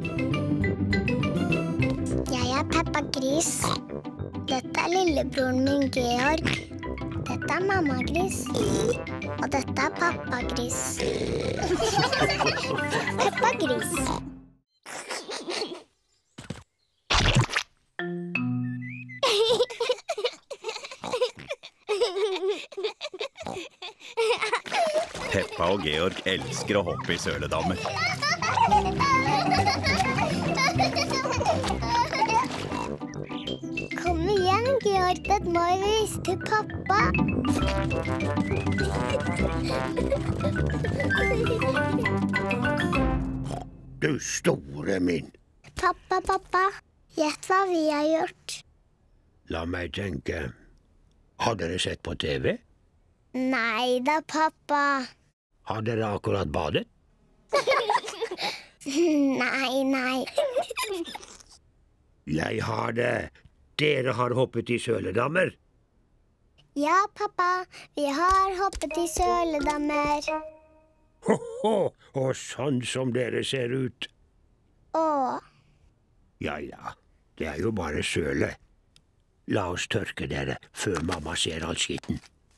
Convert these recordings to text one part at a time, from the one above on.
Jeg Peppa Gris. Dette lillebroren min Georg. Dette mamma Gris. Og dette pappa Gris. Peppa Gris. Peppa og Georg elsker å hoppe i søledammer. Kom igjen, Georg. Dette må vi vise til pappa. Du store min. Pappa. Gjett hva vi har gjort. La meg tenke. Har dere sett på TV? Nei da, pappa. Har dere akkurat badet? Nei. Jeg har det. Dere har hoppet i søledammer. Ja, pappa. Vi har hoppet i søledammer. Ho, og sånn som dere ser ut. Åh. Ja, det er jo bare søle. La oss tørke dere før mamma ser all skitten.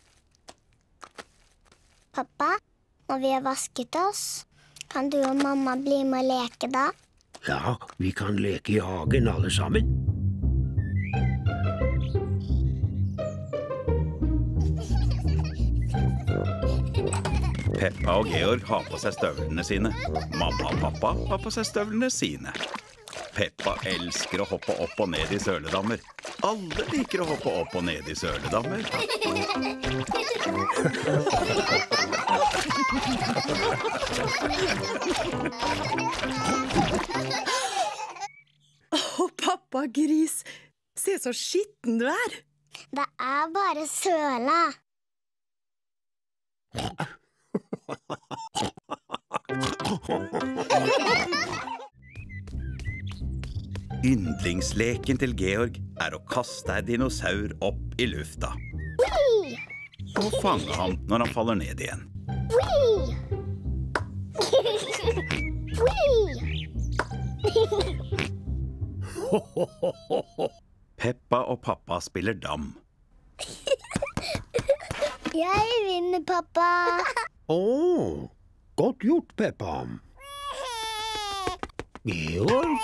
Pappa, når vi har vasket oss, kan du og mamma bli med og leke da? Ja, vi kan leke i hagen alle sammen. Peppa og Georg har på seg støvlene sine. Mamma og pappa har på seg støvlene sine. Peppa elsker å hoppe opp og ned i søledammer. Alle liker å hoppe opp og ned i søledammer. Pappa Gris, se så skitten du er. Det er bare søla. Yndlingsleken til Georg er å kaste en dinosaur opp i lufta. Whee! Og fange ham når han faller ned igjen. Whee! Peppa og pappa spiller dam. Jeg vinner, pappa. Godt gjort, Peppa. Georg?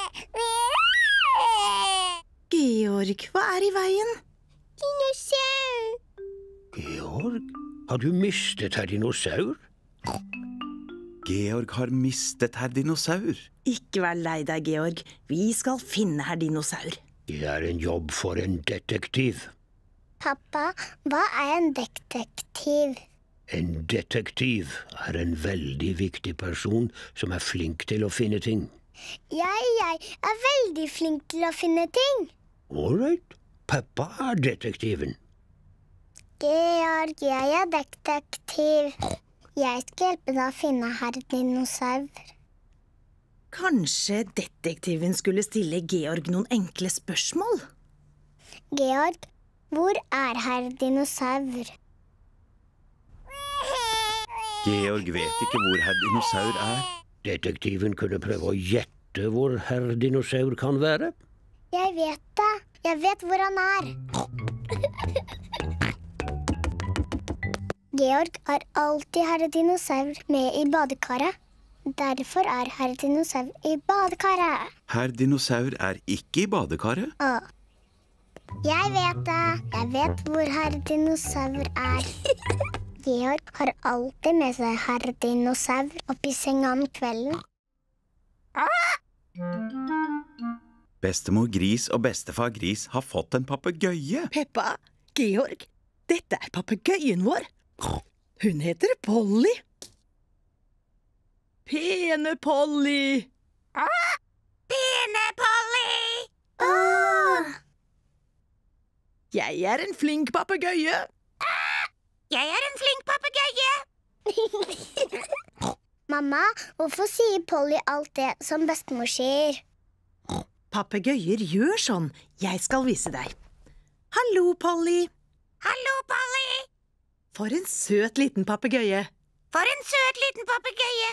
Georg, hva er i veien? Dinosaur. Georg, har du mistet herr dinosaur? Georg har mistet herr dinosaur. Ikke vær lei deg, Georg. Vi skal finne herr dinosaur. Det er en jobb for en detektiv. Pappa, hva er en detektiv? En detektiv er en veldig viktig person som er flink til å finne ting. Jeg er veldig flink til å finne ting. All right. Peppa er detektiven. Georg, jeg er detektiv. Jeg skal hjelpe deg å finne herr dinosaur. Kanskje detektiven skulle stille Georg noen enkle spørsmål? Georg, hvor er herr dinosaur? Georg vet ikke hvor herr dinosaur er. Detektiven kunne prøve å gjette hvor herr dinosaur kan være. Jeg vet det. Jeg vet hvor han er. Georg har alltid herr dinosaur med i badekaret. Derfor er herr dinosaur i badekaret. Herr dinosaur er ikke i badekaret. Jeg vet det. Jeg vet hvor herr dinosaur er. Georg har alltid med seg herr dinosaur oppi senga om kvelden. Bestemor Gris og bestefar Gris har fått en papegøye. Peppa, Georg, dette er papegøyen vår. Hun heter Polly. Pene Polly. Pene Polly! Jeg er en flink papegøye. Jeg er en flink papegøye. Mamma, hvorfor sier Polly alt det som bestemor sier? Papegøyer gjør sånn. Jeg skal vise deg. Hallo, Polly. Hallo, Polly. For en søt liten papegøye. For en søt liten papegøye!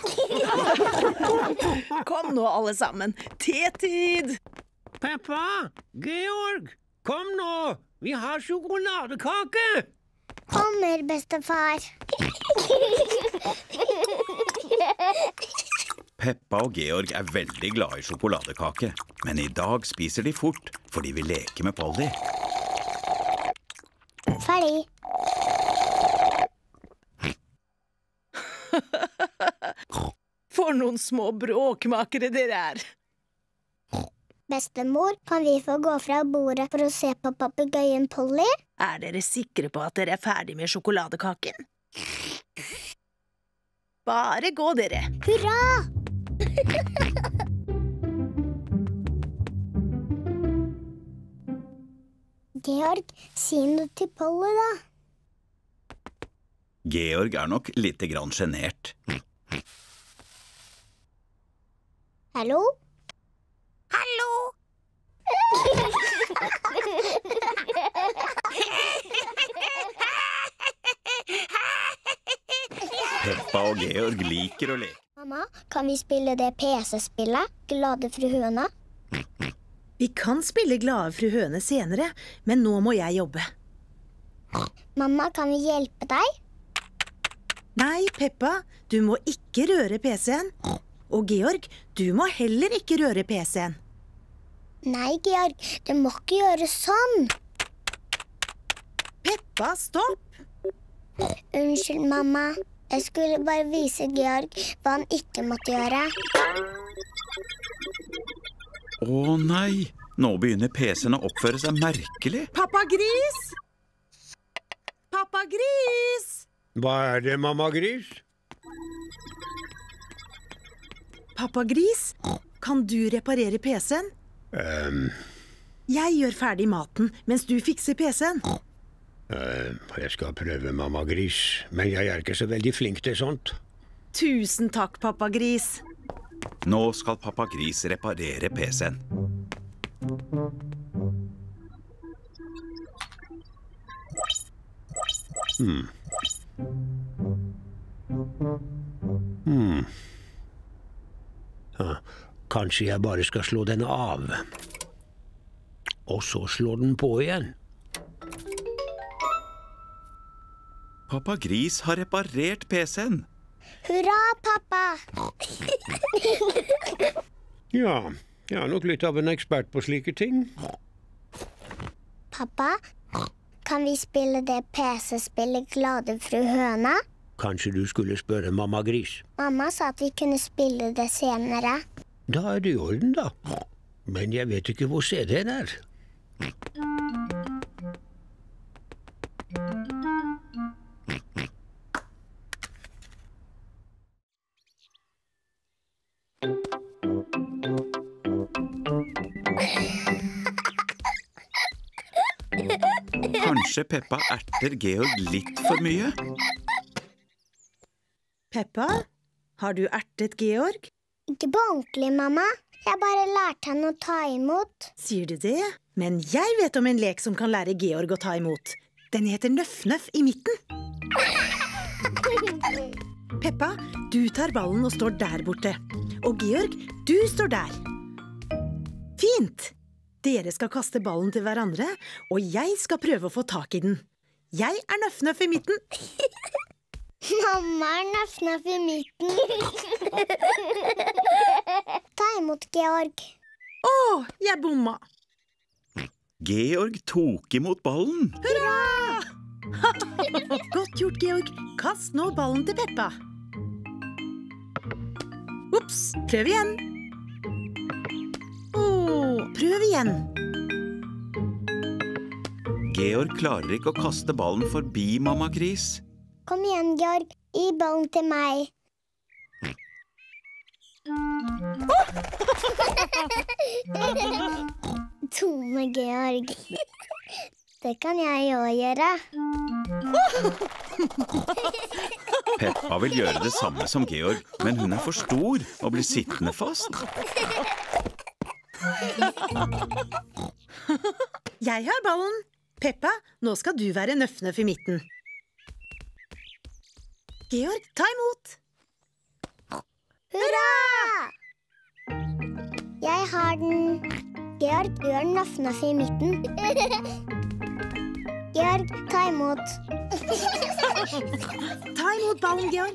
Kom nå, alle sammen. Te-tid! Peppa! Georg! Kom nå! Vi har sjokoladekake! Kommer, bestefar. Peppa og Georg er veldig glad i sjokoladekake, men i dag spiser de fort fordi vi leker med Polly. Ferdig. For noen små bråkmakere dere er. Bestemor, kan vi få gå fra bordet for å se på papegøyen Polly? Er dere sikre på at dere er ferdig med sjokoladekaken? Bare gå, dere. Hurra! Georg, si noe til Polly, da. Georg er nok lite grann genert. Hallo? Hallo! Peppa og Georg liker å leke. Mamma, kan vi spille det PC-spillet? Glade fru Høna? Vi kan spille Glade fru Høne senere, men nå må jeg jobbe. Mamma, kan vi hjelpe deg? Nei, Peppa, du må ikke røre PC-en. Og Georg, du må heller ikke røre PC-en. Nei, Georg, du må ikke gjøre sånn. Peppa, stopp! Unnskyld, mamma. Jeg skulle bare vise Georg hva han ikke måtte gjøre. Å nei, nå begynner PC-en å oppføre seg merkelig. Pappa Gris! Pappa Gris! Hva er det, mamma Gris? Pappa Gris, kan du reparere PC-en? Jeg gjør ferdig maten mens du fikser PC-en. Jeg skal prøve, mamma Gris, men jeg er ikke så veldig flink til sånt. Tusen takk, Pappa Gris. Nå skal Pappa Gris reparere PC-en. Kanskje jeg bare skal slå den av. Og så slå den på igjen. Pappa Gris har reparert PC-en. Hurra, pappa! Ja, jeg er nok litt av en ekspert på slike ting. Pappa, kan vi spille det PC-spillet Glade fru Høna? Kanskje du skulle spørre mamma Gris. Mamma sa at vi kunne spille det senere. Da er det i orden, da. Men jeg vet ikke hvor CD-en er. Kanskje Peppa erter Georg litt for mye? Peppa, har du ertet Georg? Ikke på ordentlig, mamma. Jeg bare lærte han å ta imot. Sier du det? Men jeg vet om en lek som kan lære Georg å ta imot. Den heter Nøff-Nøff i midten. Peppa, du tar ballen og står der borte. Og Georg, du står der. Fint! Dere skal kaste ballen til hverandre, og jeg skal prøve å få tak i den. Jeg er Nøff-Nøff i midten. Mamma er Nøff-Nøff i midten. Ta imot, Georg. Åh, jeg bomma. Georg tok imot ballen. Hurra! Godt gjort, Georg. Kast nå ballen til Peppa. Ups, prøv igjen. Prøv igjen. Georg klarer ikke å kaste ballen forbi mamma Gris. Kom igjen, Georg. Gi ballen til meg. Dumme Georg. Det kan jeg også gjøre. Peppa vil gjøre det samme som Georg, men hun er for stor og blir sittende fast. Jeg har ballen. Peppa, nå skal du være Nøff-Nøff i midten. Georg, ta imot. Hurra! Jeg har den. Georg, gjør den Naff-Naff i midten. Georg, ta imot. Ta imot ballen, Georg.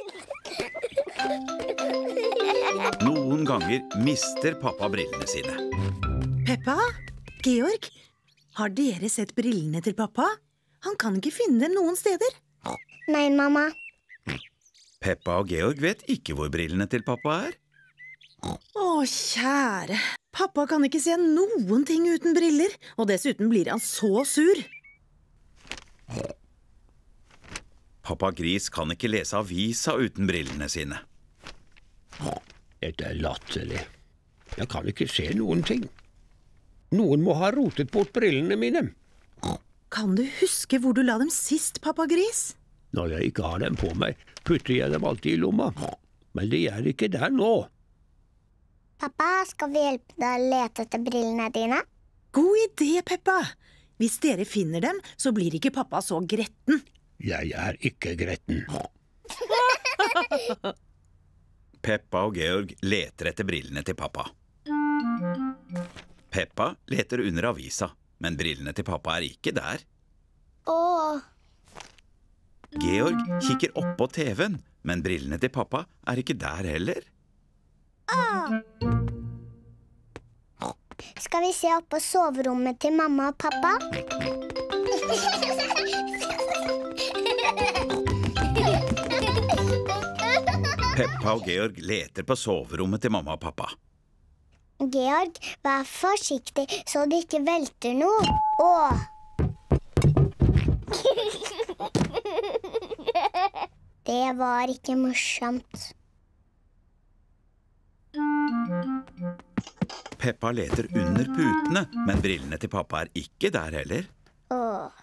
Noen ganger mister pappa brillene sine. Peppa, Georg, har dere sett brillene til pappa? Han kan ikke finne dem noen steder. Nei, mamma. Peppa og Georg vet ikke hvor brillene til pappa er. Å, kjære. Pappa kan ikke se noen ting uten briller, og dessuten blir han så sur. Pappa Gris kan ikke lese avisa uten brillene sine. Dette er latterlig. Jeg kan ikke se noen ting. Noen må ha rotet bort brillene mine. Kan du huske hvor du la dem sist, pappa Gris? Når jeg ikke har dem på meg, putter jeg dem alltid i lomma. Men de er ikke der nå. Pappa, skal vi hjelpe deg å lete etter brillene dine? God idé, Peppa. Hvis dere finner dem, så blir ikke pappa så gretten. Jeg er ikke gretten. Peppa og Georg leter etter brillene til pappa. Peppa leter under avisa, men brillene til pappa er ikke der. Åh, Georg kikker opp på TV-en, men brillene til pappa er ikke der heller. skal vi se opp på soverommet til mamma og pappa? Peppa og Georg leter på soverommet til mamma og pappa. Georg, vær forsiktig så det ikke velter noe. Åh! Det var ikke morsomt. Peppa leter under putene, men brillene til pappa er ikke der heller. Åh.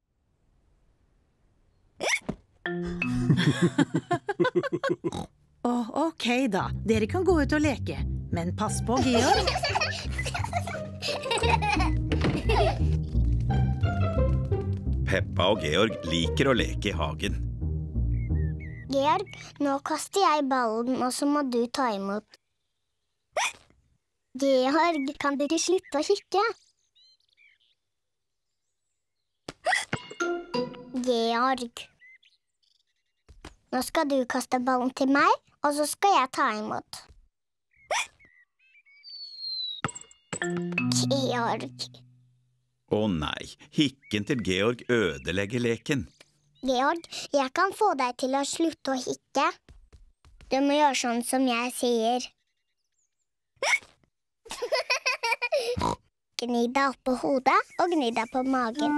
Ok da, dere kan gå ut og leke. Men pass på, Georg. Peppa og Georg liker å leke i hagen. Georg, nå kaster jeg ballen, og så må du ta imot. Georg, kan du ikke slutte å kikke? Georg. Nå skal du kaste ballen til meg, og så skal jeg ta imot. Georg. Å nei, hikken til Georg ødelegger leken. Georg, jeg kan få deg til å slutte å hikke. Du må gjøre sånn som jeg sier. Gni deg opp på hodet, og gni deg på magen.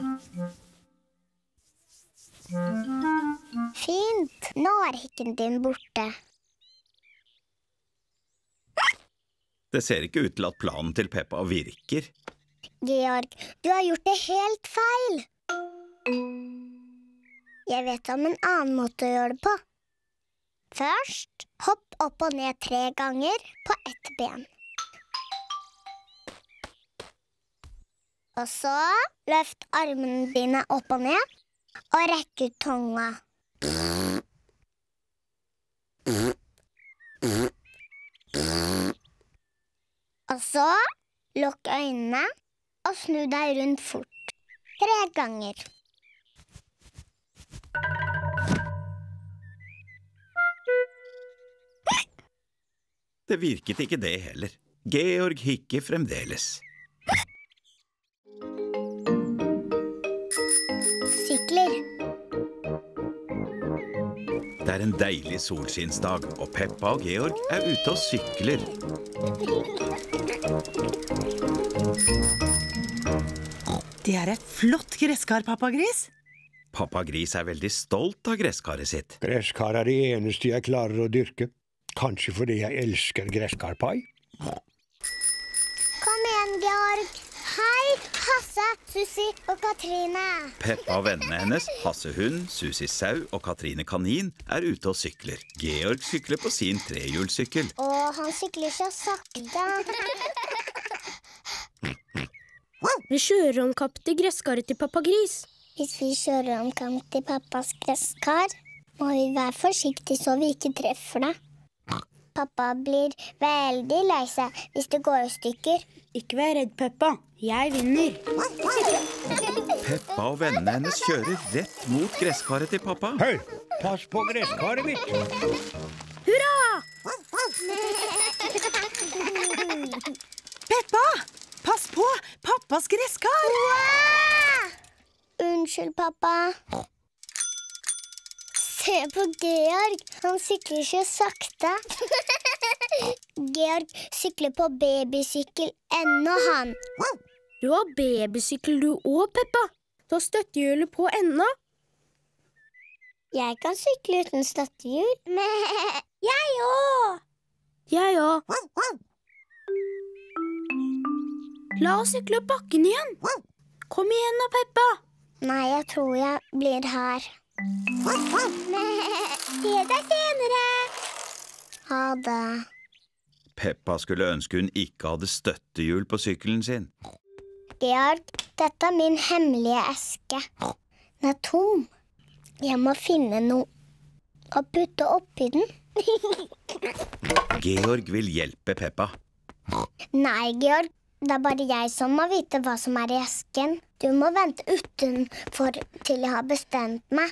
Fint, nå er hikken din borte. Det ser ikke ut til at planen til Peppa virker. Georg, du har gjort det helt feil. Jeg vet om en annen måte å gjøre det på. Først, hopp opp og ned 3 ganger på ett ben. Og så, løft armene dine opp og ned, og rekk ut tunga. Og så, lukk øynene, og snu deg rundt fort. 3 ganger. Det virket ikke det heller. Georg hikker fremdeles. Sykler. Det er en deilig solskinnsdag, og Peppa og Georg er ute og sykler. Det er et flott gresskar, pappa Gris. Pappa Gris er veldig stolt av gresskaret sitt. Gresskar er det eneste jeg klarer å dyrke. Kanskje fordi jeg elsker gresskarpai. Kom igjen, Georg. Hei, Hasse, Susi og Katrine. Peppa og vennene hennes, Hasse Hund, Susi Sau og Katrine Kanin, er ute og sykler. Georg sykler på sin trehjulssykkel. Han sykler så sakte. Vi kjører om kapp til gresskaret til pappa Gris. Hvis vi kjører om kamp til pappas gresskar, Må vi være forsiktige så vi ikke treffer det. Pappa blir veldig lei seg hvis det går i stykker. Ikke vær redd, Peppa. Jeg vinner. Peppa og vennene hennes kjører rett mot gresskaret til pappa. Hei, pass på gresskaret mitt. Hurra! Peppa, pass på pappas gresskar. Unnskyld, pappa. Se på Georg. Han sykler så sakte. Georg sykler på babysykkel ennå, han. Du har babysykkel du også, Peppa. Du har støttehjulet på ennå. Jeg kan sykle uten støttehjul. Jeg òg. Jeg òg. La oss sykle opp bakken igjen. Kom igjen da, Peppa. Nei, jeg tror jeg blir her. Se deg senere. Ha det. Peppa skulle ønske hun ikke hadde støttehjul på sykkelen sin. Georg, dette er min hemmelige eske. Den er tom. Jeg må finne noe og putte oppi den. Georg vil hjelpe Peppa. Nei, Georg. Det er bare jeg som må vite hva som er i esken. Du må vente utenfor til jeg har bestemt meg.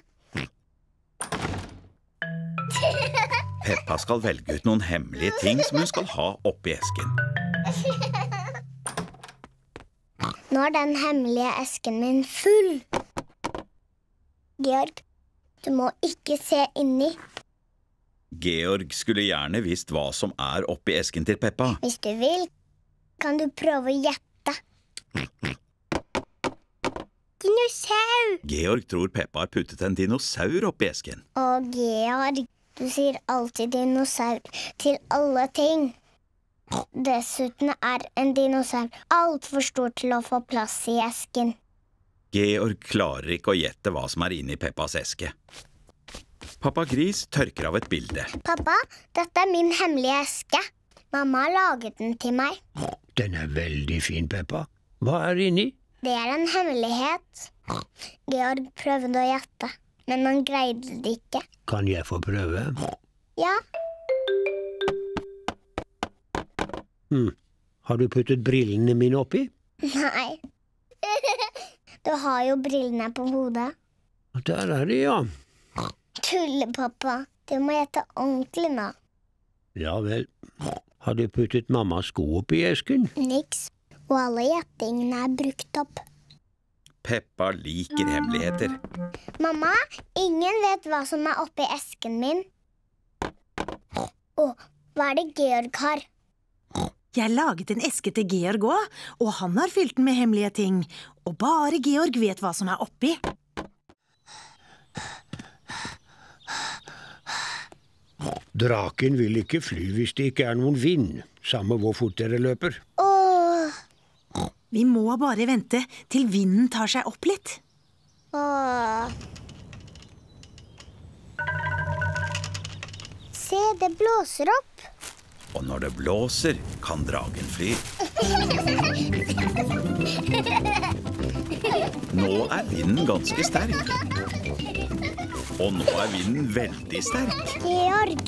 Peppa skal velge ut noen hemmelige ting som hun skal ha oppi esken. Nå er den hemmelige esken min full. Georg, du må ikke se inni. Georg skulle gjerne visst hva som er oppi esken til Peppa. Hvis du vil, kan du prøve å gjette. Dinosaur! Georg tror Peppa har puttet en dinosaur oppi esken. Å, Georg, du sier alltid dinosaur til alle ting. Dessuten er en dinosaur alt for stor til å få plass i esken. Georg klarer ikke å gjette hva som er inne i Peppas eske. Pappa Gris tørker av et bilde. Pappa, dette er min hemmelige eske. Mamma har laget den til meg. Den er veldig fin, Peppa. Hva er inni? Det er en hemmelighet. Georg prøvde å gjette, men han greide det ikke. Kan jeg få prøve? Ja. Har du puttet brillene mine oppi? Nei. Du har jo brillene på hodet. Der er de, ja. Tullepappa, du må gjette ordentlig nå. Ja vel. Har du puttet mammas sko oppi esken? Niks. Og alle gjettingene er brukt opp. Peppa liker hemmeligheter. Mamma, ingen vet hva som er oppi esken min. Hva er det Georg har? Jeg laget en eske til Georg også, og han har fylt den med hemmelige ting. Og bare Georg vet hva som er oppi. Draken vil ikke fly hvis det ikke er noen vind, samme hvor fort dere løper. Vi må bare vente til vinden tar seg opp litt. Se, det blåser opp. Og når det blåser, kan dragen fly. Nå er vinden ganske sterk. Og nå er vinden veldig sterk. Georg.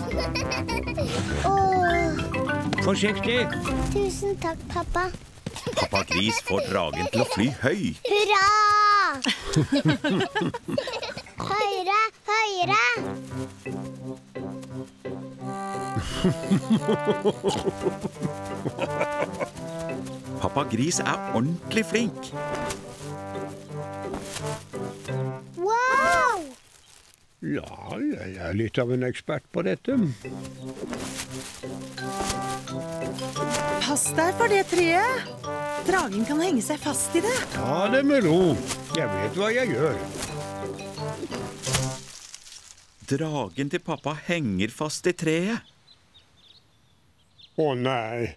Forsiktig! Tusen takk, pappa. Pappa Gris får dragen til å fly høy. Hurra! Høyre, høyre! Pappa Gris er ordentlig flink. Wow! Ja, jeg er litt av en ekspert på dette. Pass deg for det treet. Dragen kan henge seg fast i det. Ta det med ro. Jeg vet hva jeg gjør. Dragen til pappa henger fast i treet. Å nei.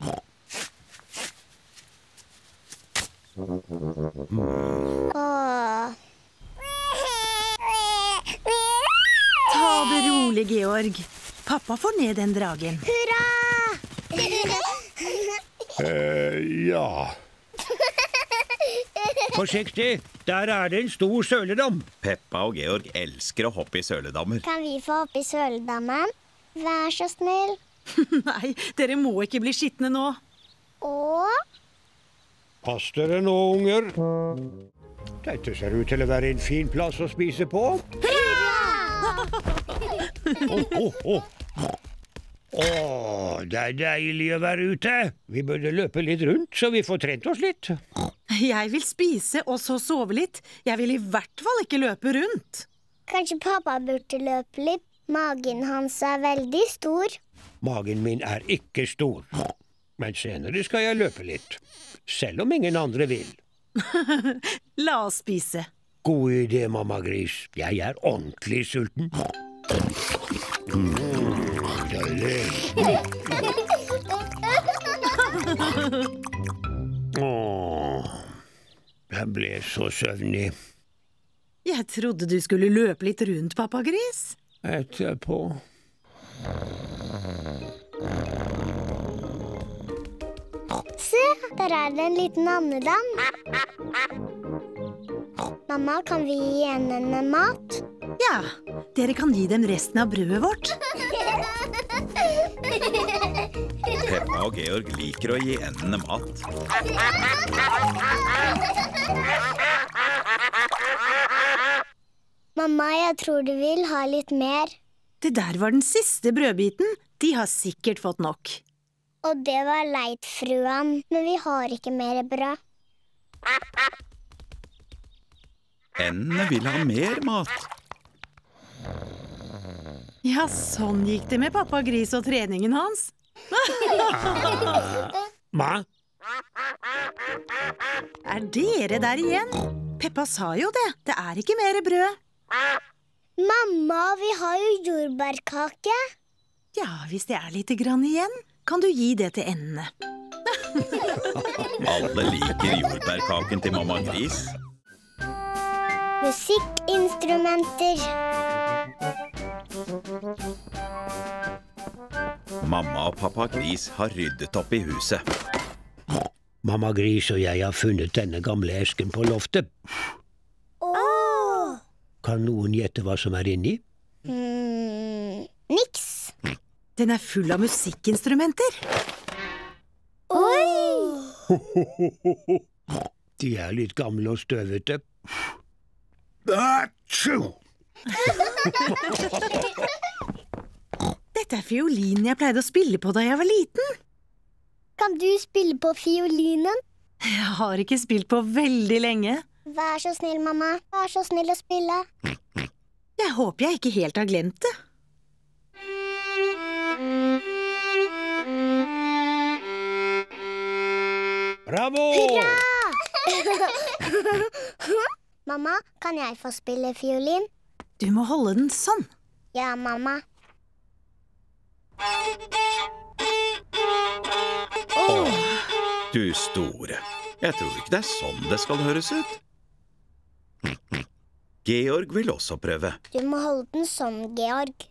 Ta det rolig, Georg. Pappa får ned den dragen. Hurra! Ja. Forsiktig, der er det en stor søledam. Peppa og Georg elsker å hoppe i søledammer. Kan vi få hoppe i søledammen? Vær så snill. Nei, dere må ikke bli skitne nå. Og Pass dere nå, unger. Dette ser ut til å være en fin plass å spise på. Det er deilig å være ute. Vi burde løpe litt rundt, så vi får trent oss litt. Jeg vil spise og så sove litt. Jeg vil i hvert fall ikke løpe rundt. kanskje pappa burde løpe litt. Magen hans er veldig stor. Magen min er ikke stor, men senere skal jeg løpe litt. Selv om ingen andre vil. La oss spise. God idé, mamma gris. Jeg er ordentlig sulten. Deilig. Jeg ble så søvnig. Jeg trodde du skulle løpe litt rundt, pappa gris. Etterpå. Se, der er det en liten andedam. Mamma, kan vi gi henne mat? Ja, dere kan gi dem resten av brødet vårt. Peppa og Georg liker å gi endene mat. Mamma, jeg tror du vil ha litt mer. Det der var den siste brødbiten. De har sikkert fått nok. Og det var leit, fruan, men vi har ikke mer brød. Endene vil ha mer mat. Ja, sånn gikk det med pappa gris og treningen hans. Ma? Er dere der igjen? Peppa sa jo det. Det er ikke mer brød. Mamma, vi har jo jordbærkake. Ja, hvis det er litt grann igjen, kan du gi det til endene. Alle liker jordbærkaken til mamma gris. Musikkinstrumenter. Mamma og pappa gris har ryddet opp i huset. Mamma gris og jeg har funnet denne gamle esken på loftet. Kan noen gjette hva som er inni? Niks. Den er full av musikkinstrumenter. Oi! De er litt gamle og støvete. Achoo! Dette er fiolinen jeg pleide å spille på da jeg var liten. Kan du spille på fiolinen? Jeg har ikke spilt på veldig lenge. Vær så snill, mamma. Vær så snill å spille. Jeg håper jeg ikke helt har glemt det. Bravo! Mamma, kan jeg få spille fiolin? Du må holde den sånn. Ja, mamma. Du store. Jeg tror ikke det er sånn det skal høres ut. Georg vil også prøve. Du må holde den sånn, Georg.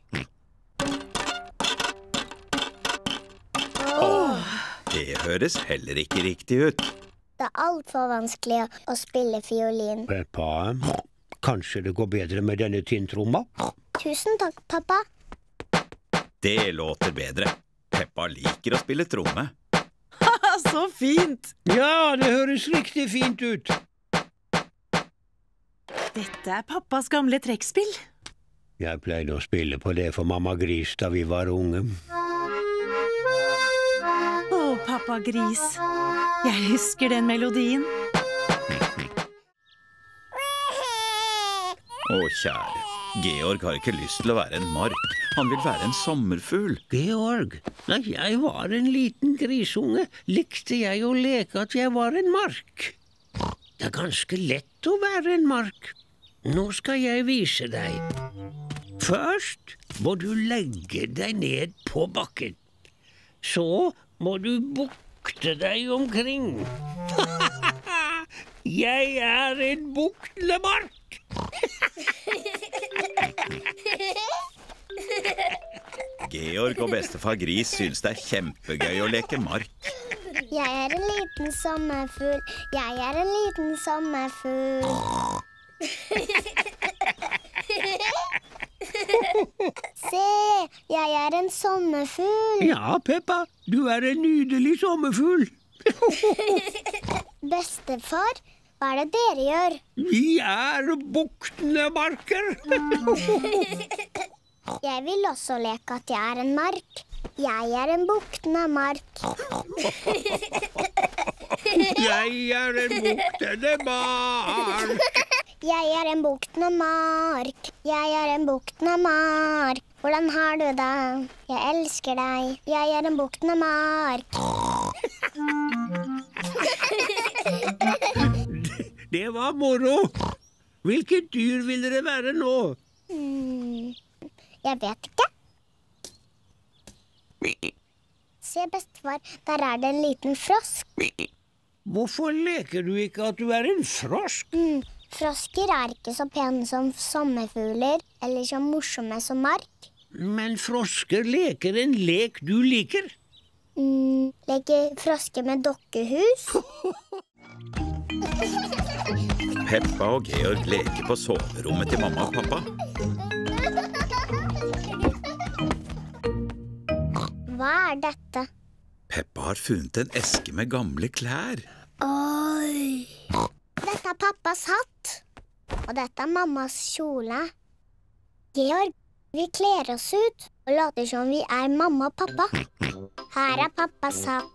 Det høres heller ikke riktig ut. Det er alt for vanskelig å spille fiolin. Peppa, kanskje det går bedre med denne tinntromma? Tusen takk, pappa. Det låter bedre. Peppa liker å spille tromme. Så fint! Ja, det høres riktig fint ut. Dette er pappas gamle trekkspill. Jeg pleide å spille på det for mamma gris da vi var unge. Å, pappa gris. Jeg husker den melodien. Å, kjære. Georg har ikke lyst til å være en mark. Han vil være en sommerfugl. Georg, da jeg var en liten grisunge, likte jeg å leke at jeg var en mark. Det er ganske lett å være en mark. Nå skal jeg vise deg. Først må du legge deg ned på bakken. Så må du bukte deg omkring. Jeg er en buklemark. Georg og bestefar Gris synes det er kjempegøy å leke mark. Jeg er en liten sommerfugl. Jeg er en liten sommerfugl. Se, jeg er en sommerfugl. Ja, Peppa, du er en nydelig sommerfugl. Bestefar, hva er det dere gjør? Vi er buktende marker. Jeg vil også leke at jeg er en mark. Jeg er en buktende mark. Jeg er en buktende mark. Jeg er en buktende mark. Jeg er en buktende mark. Hvordan har du det? Jeg elsker deg. Jeg er en buktende mark. Det var moro. Hvilket dyr vil dere være nå? Jeg vet ikke. Se, bestefar, der er det en liten frosk. Hvorfor leker du ikke at du er en frosk? Frosker er ikke så pene som sommerfugler, eller så morsomme som mark. Men frosker leker en lek du liker. Leker frosker med dokkehus? Peppa og Georg leker på soverommet til mamma og pappa. Hva er dette? Peppa har funnet en eske med gamle klær. Oi! Dette er pappas hatt. Og dette er mammas kjole. Georg, vi kler oss ut og later som vi er mamma og pappa. Her er pappas hatt.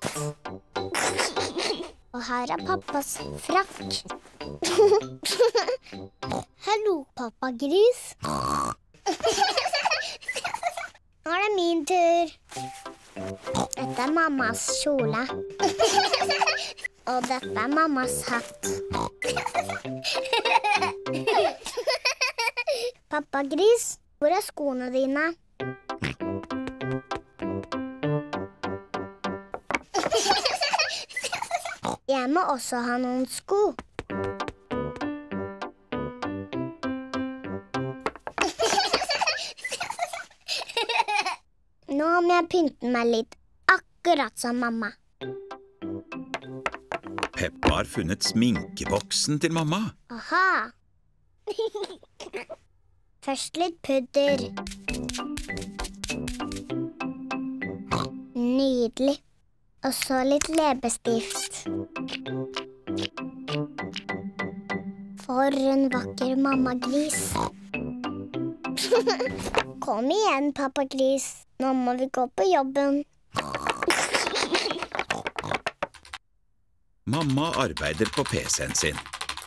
Og her er pappas frakk. Hallo, pappa gris. Nå er det min tur. Dette er mammas kjole. Og dette er mammas hatt. Pappa gris, hvor er skoene dine? Jeg må også ha noen sko. Nå må jeg pynte meg litt, akkurat som mamma. Peppa har funnet sminkeboksen til mamma. Aha! Først litt pudder. Nydelig. Og så litt leppestift. For en vakker mamma-gris. Kom igjen, pappa-gris. Nå må vi gå på jobben. Mamma arbeider på PC-en sin.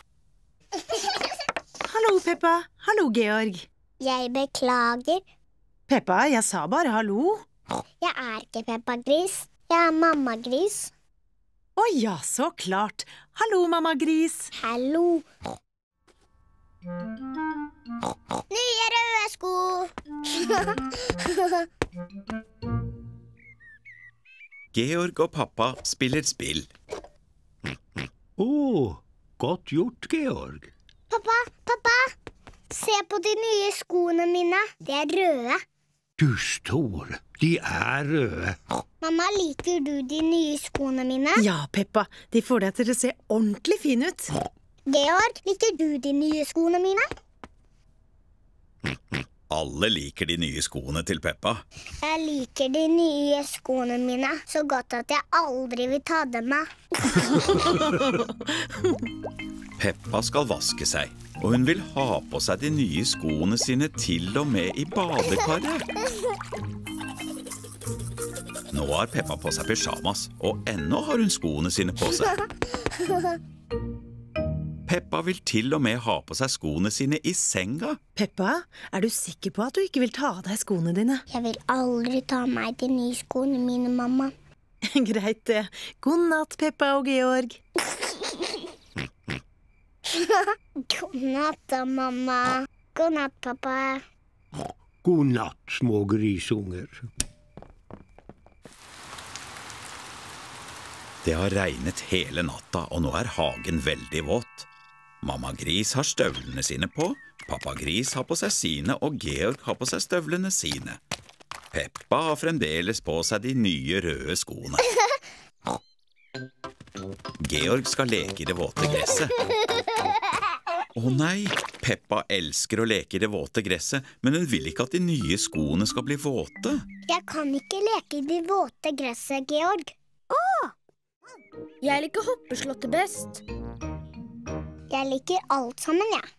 Hallo, Peppa. Hallo, Georg. Jeg beklager. Peppa, jeg sa bare hallo. Jeg er ikke Peppa-gris. Jeg er mamma-gris. Å ja, så klart. Hallo, mamma-gris. Hallo. Nye røde sko. Georg og pappa spiller spill. Godt gjort, Georg. Pappa, se på de nye skoene mine. De er røde. Du store, de er røde. Mamma, liker du de nye skoene mine? Ja, Peppa. De får deg til å se ordentlig fin ut. Georg, liker du de nye skoene mine? Alle liker de nye skoene til Peppa. Jeg liker de nye skoene mine så godt at jeg aldri vil ta dem av. Peppa skal vaske seg, og hun vil ha på seg de nye skoene sine til og med i badekaret. Nå har Peppa på seg pyjamas, og ennå har hun skoene sine på seg. Peppa vil til og med ha på seg skoene sine i senga. Peppa, er du sikker på at du ikke vil ta av deg skoene dine? Jeg vil aldri ta av meg de nye skoene mine, mamma. Greit det. God natt, Peppa og Georg. God natt da, mamma. God natt, pappa. God natt, små grisunger. Det har regnet hele natta, og nå er hagen veldig våt. Mamma Gris har støvlene sine på, pappa Gris har på seg sine, og Georg har på seg støvlene sine. Peppa har fremdeles på seg de nye røde skoene. Georg skal leke i det våte gresset. Å nei, Peppa elsker å leke i det våte gresset, men hun vil ikke at de nye skoene skal bli våte. Jeg kan ikke leke i det våte gresset, Georg. Jeg liker hoppeslottet best. Jeg liker alt sammen, jeg.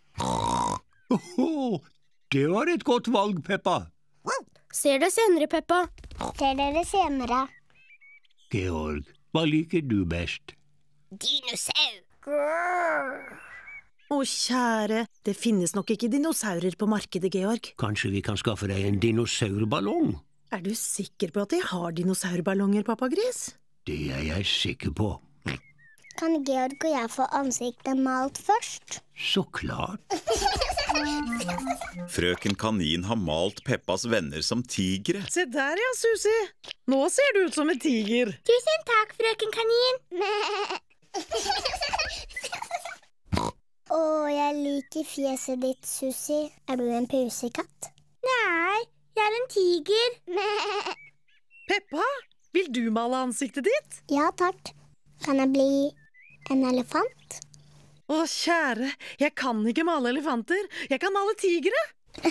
Det var et godt valg, Peppa. Ser deg senere, Peppa. Ser dere senere. Georg, hva liker du best? Dinosaur. Å, kjære, det finnes nok ikke dinosaurer på markedet, Georg. Kanskje vi kan skaffe deg en dinosaurballong? Er du sikker på at de har dinosaurballonger, pappa Gris? Det er jeg sikker på. Kan Georg og jeg få ansiktet malt først? Så klart. Frøken Kanin har malt Peppas venner som tigre. Se der, ja, Susi. Nå ser du ut som en tiger. Tusen takk, frøken Kanin. Jeg liker fjeset ditt, Susi. Er du en pusekatt? Nei, jeg er en tiger. Peppa, vil du male ansiktet ditt? Ja, takk. Kan jeg bli en elefant? Å, kjære, jeg kan ikke male elefanter. Jeg kan male tigre.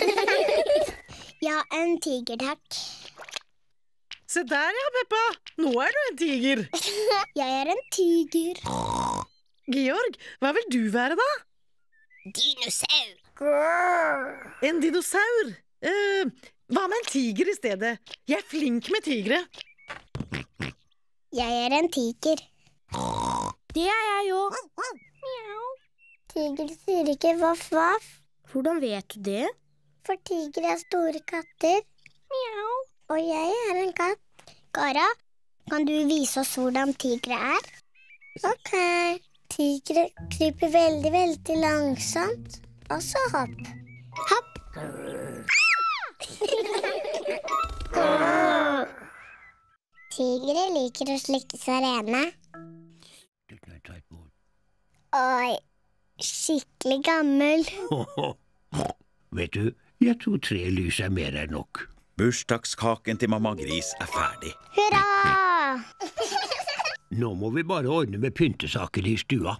Ja, en tiger, takk. Se der, ja, Peppa. Nå er du en tiger. Jeg er en tiger. Georg, hva vil du være da? Dinosaur. En dinosaur? Hva med en tiger i stedet? Jeg er flink med tigre. Jeg er en tiger. Det er jeg jo. Tiger sier ikke vaff, vaff. Hvordan vet du det? For tiger er store katter. Og jeg er en katt. Kara, kan du vise oss hvordan tigre er? Ok. Tigre kryper veldig, veldig langsomt. Og så hopp. Hopp. Tigre liker å slikke seg rene. Oi, skikkelig gammel. Vet du, jeg tror 3 lys er mer enn nok. Bursdagskaken til mamma Gris er ferdig. Hurra! Nå må vi bare ordne med pyntesaker i stua.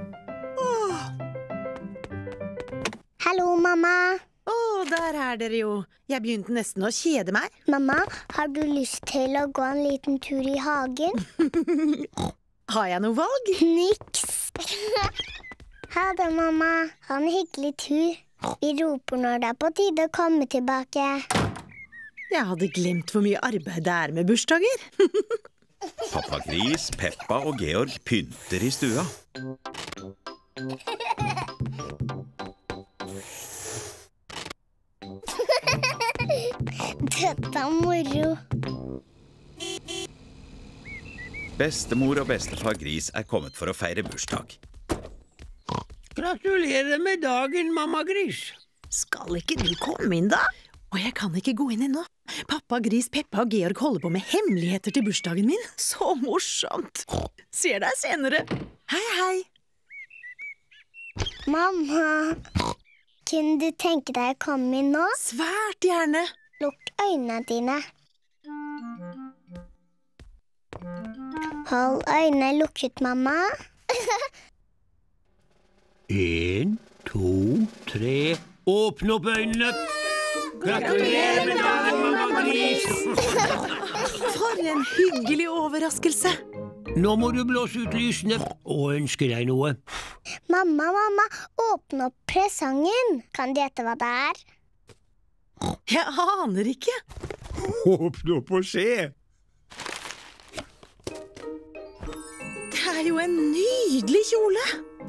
Hallo, mamma. Å, der er dere jo. Jeg begynte nesten å kjede meg. Mamma, har du lyst til å gå en liten tur i hagen? Har jeg noe valg? Niks. Ha det, mamma. Ha en hyggelig tur. Vi roper når det er på tide å komme tilbake. Jeg hadde glemt hvor mye arbeid det er med bursdager. Pappa Gris, Peppa og Georg pynter i stua. Dette er moro. Bestemor og bestefar Gris er kommet for å feire bursdag. Gratulerer med dagen, mamma Gris. Skal ikke du komme inn da? Og jeg kan ikke gå inn ennå. Pappa Gris, Peppa og Georg holder på med hemmeligheter til bursdagen min. Så morsomt. Ser deg senere. Hei, hei. Mamma, kunne du tenke deg å komme inn nå? Svært gjerne. Lukk øynene dine. Hold øynene lukket, mamma. 1, 2, 3. Åpne opp øynene. Gratulerer med dagen, mamma Gris. For en hyggelig overraskelse. Nå må du blåse ut lysene og ønske deg noe. Mamma, åpne opp presangen. Kan du gjette hva det er? Jeg aner ikke. Åpne opp og se. Det er jo en nydelig kjole.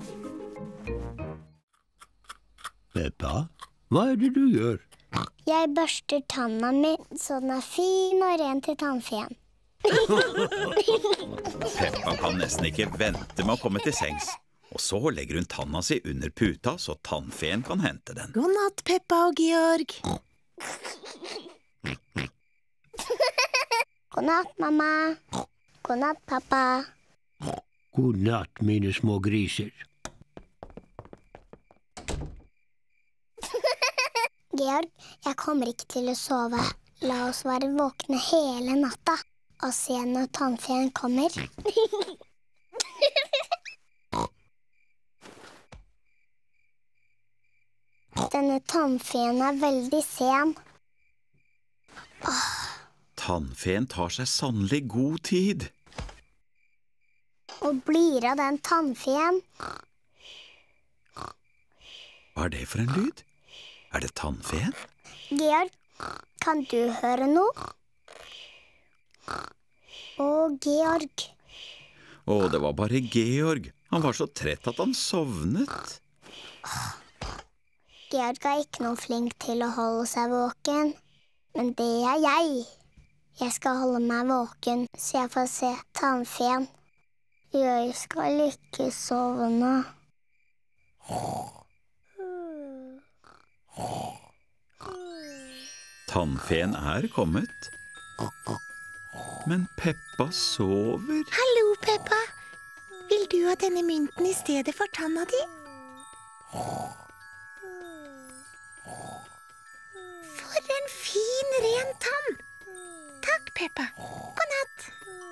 Peppa, hva er det du gjør? Jeg børster tanna mi så den er fin og ren til tannfeen. Peppa kan nesten ikke vente med å komme til sengs. Og så legger hun tanna si under puta, så tannfeen kan hente den. God natt, Peppa og Georg. God natt, mamma. God natt, pappa. God natt, mine små griser. Georg, jeg kommer ikke til å sove. La oss være våkne hele natta og se når tannfeen kommer. tannfeen er veldig sen. Tannfeen tar seg sannelig god tid. Og blir av den tannfeen. Hva er det for en lyd? Er det tannfeen? Georg, kan du høre noe? Å, Georg. Å, det var bare Georg. Han var så trett at han sovnet. Georg er ikke noe flink til å holde seg våken. Men det er jeg. Jeg skal holde meg våken, så jeg får se tannfeen. Jeg skal ikke sovne. Tannfeen er kommet. Men Peppa sover. Hallo, Peppa. Vil du ha denne mynten i stedet for tanna di? For en fin, ren tann. Takk, Peppa. God natt.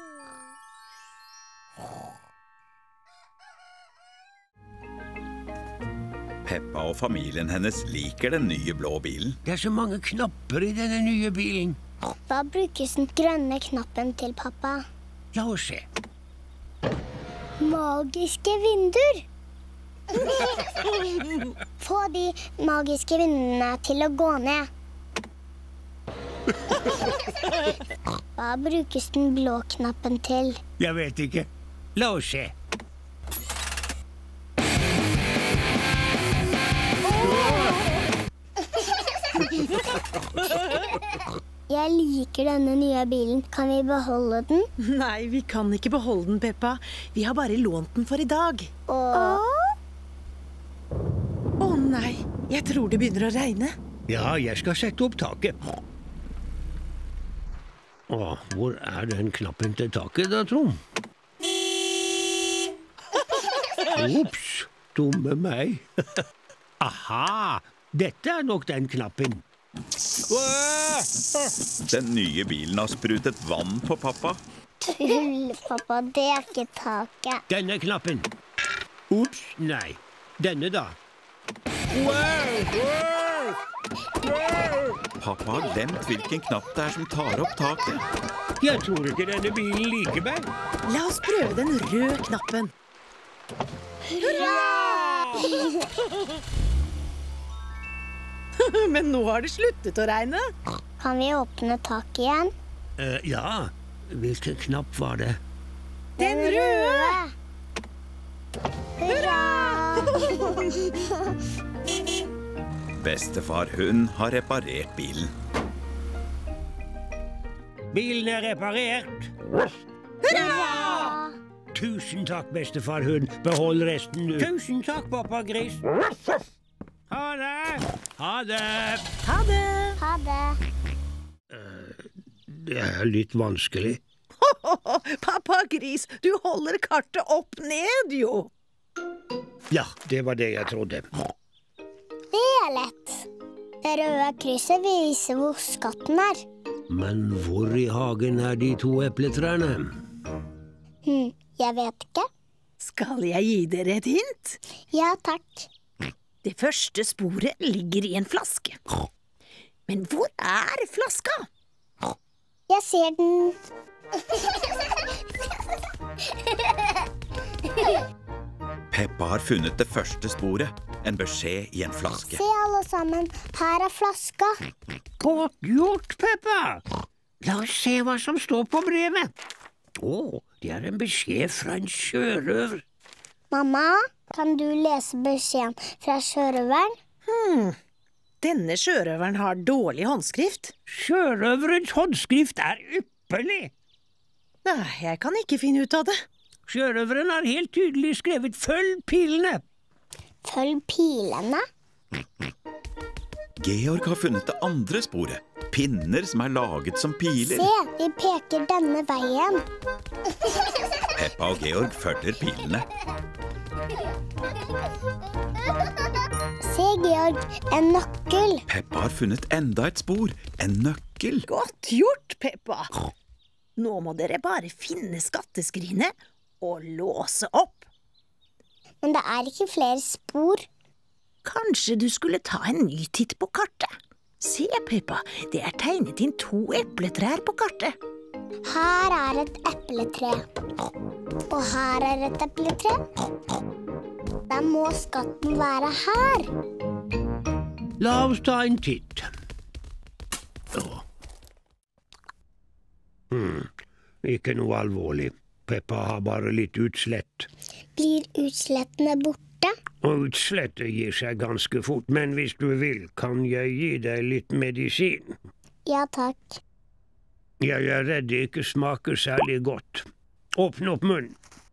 Peppa og familien hennes liker den nye blå bilen. Det er så mange knapper i denne nye bilen. Hva brukes den grønne knappen til, pappa? La oss se. Magiske vinduer! Få de magiske vinduene til å gå ned. Hva brukes den blå knappen til? Jeg vet ikke. La oss se. Jeg liker denne nye bilen. Kan vi beholde den? Nei, vi kan ikke beholde den, Peppa. Vi har bare lånt den for i dag. Å nei, jeg tror det begynner å regne. Ja, jeg skal sette opp taket. Hvor er den knappen til taket da, Trond? Ops, dumme meg. Aha, dette er nok den knappen. Den nye bilen har sprutet vann på pappa. Tull, pappa. Det er ikke taket. Denne knappen. Ops, nei. Denne da. Pappa har glemt hvilken knapp det er som tar opp taket. Jeg tror ikke denne bilen liker meg. La oss prøve den røde knappen. Men nå har det sluttet å regne. Kan vi åpne taket igjen? Ja, hvilken knapp var det? Den røde! Hurra! Bestefar Hund har reparert bilen. Bilen er reparert. Hurra! Tusen takk, bestefar Hund. Behold resten du. Tusen takk, pappa Gris. Ha det! Ha det! Ha det! Ha det. Det er litt vanskelig. Pappa Gris, du holder kartet opp ned, jo. Ja, det var det jeg trodde. Det er lett. Det røde krysset viser hvor skatten er. Men hvor i hagen er de to epletrærne? Jeg vet ikke. Skal jeg gi dere et hint? Ja, takk. Det første sporet ligger i en flaske. Men hvor er flaska? Jeg ser den. Peppa har funnet det første sporet. En beskjed i en flaske. Se alle sammen. Her er flaska. Godt gjort, Peppa! La oss se hva som står på brevet. Det er en beskjed fra en sjørøver. Mamma, kan du lese beskjeden fra sjørøveren? Denne sjørøveren har dårlig håndskrift. Sjørøverens håndskrift er ypperlig. Nei, jeg kan ikke finne ut av det. Sjørøveren har helt tydelig skrevet «Følg pilene». Følg pilene. Georg har funnet det andre sporet. Pinner som er laget som piler. Se, vi peker denne veien. Peppa og Georg følger pilene. Se, Georg, en nøkkel. Peppa har funnet enda et spor. En nøkkel. Godt gjort, Peppa. Nå må dere bare finne skatteskrinet og låse opp. Men det er ikke flere spor. Kanskje du skulle ta en ny titt på kartet? Se, Peppa, det er tegnet inn 2 epletrær på kartet. Her er et epletre. Og her er et epletre. Da må skatten være her. La oss ta en titt. Ikke noe alvorlig. Peppa har bare litt utslett. Blir utslettene borte? Og utslettet gir seg ganske fort, men hvis du vil, kan jeg gi deg litt medisin. Ja, takk. Jeg er redd det ikke smaker særlig godt. Åpne opp munnen.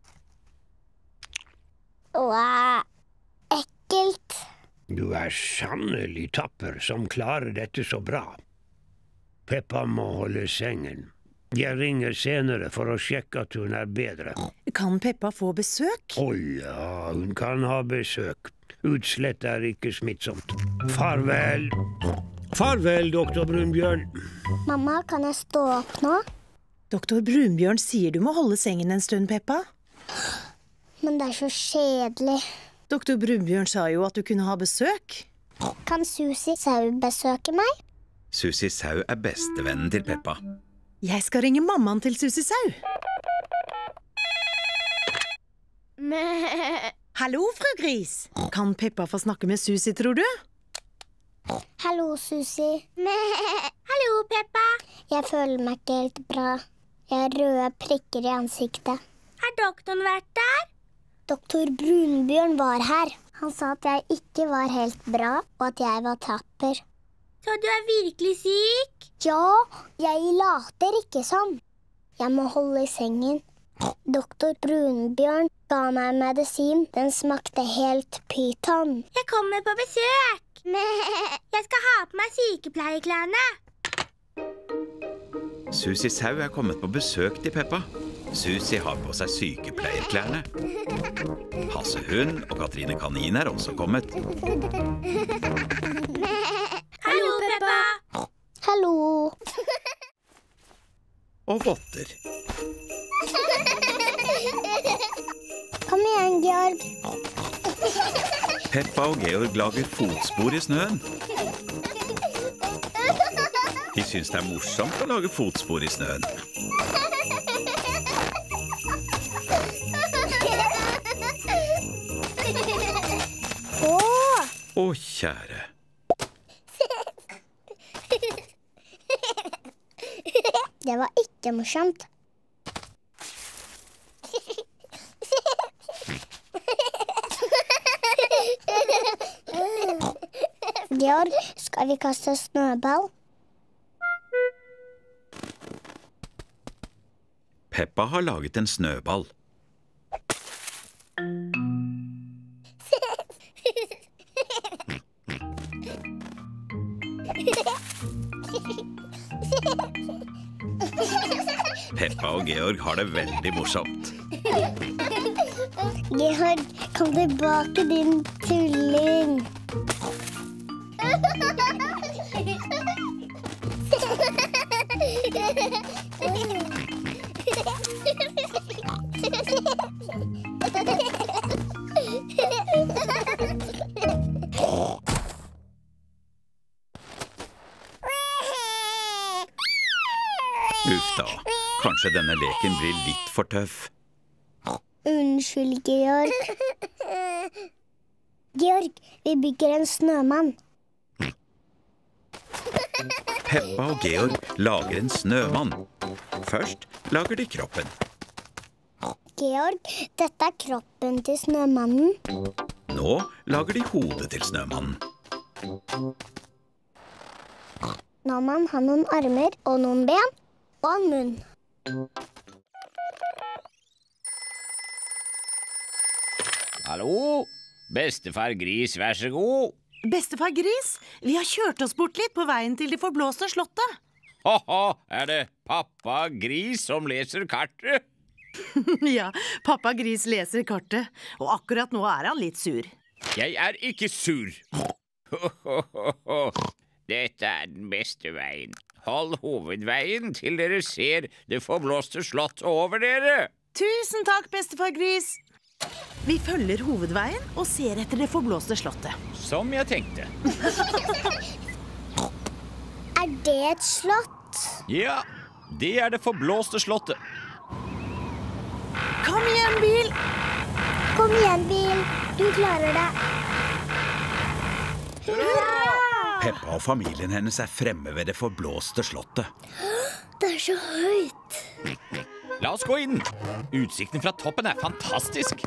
Åh, ekkelt. Du er sannelig tapper som klarer dette så bra. Peppa må holde sengen. Jeg ringer senere for å sjekke at hun er bedre. Kan Peppa få besøk? Ja, hun kan ha besøk. Utslett er ikke smittsomt. Farvel. Farvel, doktor Brunbjørn. Mamma, kan jeg stå opp nå? Doktor Brunbjørn sier du må holde sengen en stund, Peppa. Men det er så kjedelig. Doktor Brunbjørn sa jo at du kunne ha besøk. Kan Susi Sau besøke meg? Susi Sau er bestevennen til Peppa. Jeg skal ringe mammaen til Susi Sau. Hallo, fru Gris. Kan Peppa få snakke med Susi, tror du? Hallo, Susi. Hallo, Peppa. Jeg føler meg ikke helt bra. Jeg har røde prikker i ansiktet. Har doktoren vært der? Doktor Brunbjørn var her. Han sa at jeg ikke var helt bra, og at jeg var tapper. Så du er virkelig syk? Ja, jeg later ikke sånn. Jeg må holde i sengen. Doktor Brunbjørn ga meg medisin. Den smakte helt pyton. Jeg kommer på besøk. Jeg skal ha på meg sykepleierklærne. Susi Sau er kommet på besøk til Peppa. Susi har på seg sykepleierklærne. Hasse Hund og Katrine Kanin er også kommet. Hallo, Peppa. Hallo. Og votter. Kom igjen, Georg. Peppa og Georg lager fotspor i snøen. De syns det er morsomt å lage fotspor i snøen. Å, kjære. Det var ikke morsomt. Georg, skal vi kaste snøball? Peppa har laget en snøball. Peppa og Georg har det veldig morsomt. Georg, kom tilbake, din tulling. Uff da, kanskje denne leken blir litt for tøff. Unnskyld, Georg. Georg, vi bygger en snømann. Peppa og Georg lager en snømann. Først lager de kroppen. Georg, dette er kroppen til snømannen. Nå lager de hodet til snømannen. Nå må han ha noen armer og noen ben og en munn. Hallo? Bestefar Gris, vær så god. Bestefar Gris, vi har kjørt oss bort litt på veien til de forblåste slottet. Haha, er det pappa Gris som leser kartet? Ja, pappa Gris leser kartet, og akkurat nå er han litt sur. Jeg er ikke sur. Dette er den beste veien. Hold hovedveien til dere ser det forblåste slottet over dere. Tusen takk, bestefar Gris. Vi følger hovedveien og ser etter det forblåste slottet. Som jeg tenkte. Er det et slott? Ja, det er det forblåste slottet. Kom igjen, bil! Kom igjen, bil. Du klarer det. Hurra! Peppa og familien hennes er fremme ved det forblåste slottet. Det er så høyt. La oss gå inn. Utsikten fra toppen er fantastisk.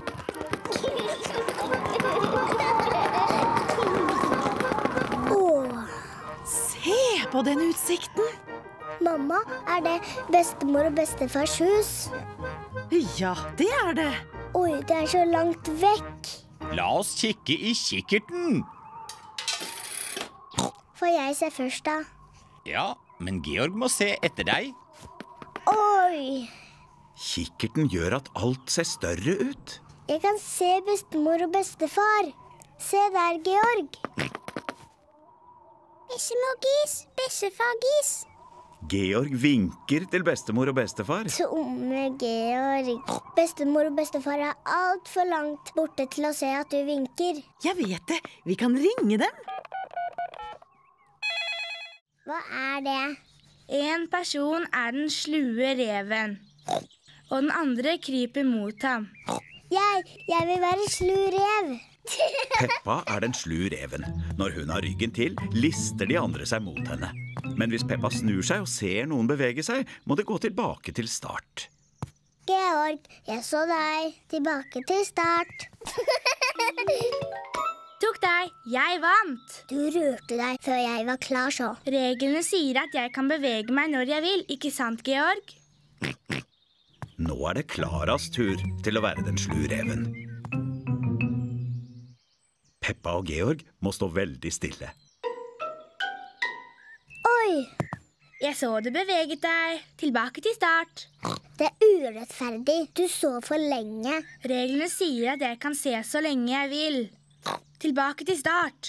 Åh, Se på den utsikten! mamma, er det bestemor og bestefars hus? Ja, det er det. Oi, det er så langt vekk. La oss kikke i kikkerten. Får jeg se først, da? Ja, men Georg må se etter deg. Oi, Kikkerten gjør at alt ser større ut. jeg kan se bestemor og bestefar. Se der, Georg. Bessemor-gis, bestefar-gis. Georg vinker til bestemor og bestefar. Tomme Georg. Bestemor og bestefar er alt for langt borte til å se at du vinker. Jeg vet det. Vi kan ringe dem. Hva er det? En person er den slue reven, og den andre kryper mot ham. Jeg vil være slu rev. Peppa er den slu reven. Når hun har ryggen til, lister de andre seg mot henne. Men hvis Peppa snur seg og ser noen bevege seg, må det gå tilbake til start. Georg, jeg så deg. Tilbake til start. Tok deg, jeg vant. Du rørte deg før jeg var klar, så. Reglene sier at jeg kan bevege meg når jeg vil, ikke sant, Georg? Nå er det Klaras tur til å være den slu reven. Peppa og Georg må stå veldig stille. Oi, Jeg så du beveget deg. Tilbake til start. det er urettferdig. Du så for lenge. Reglene sier at jeg kan se så lenge jeg vil. Tilbake til start.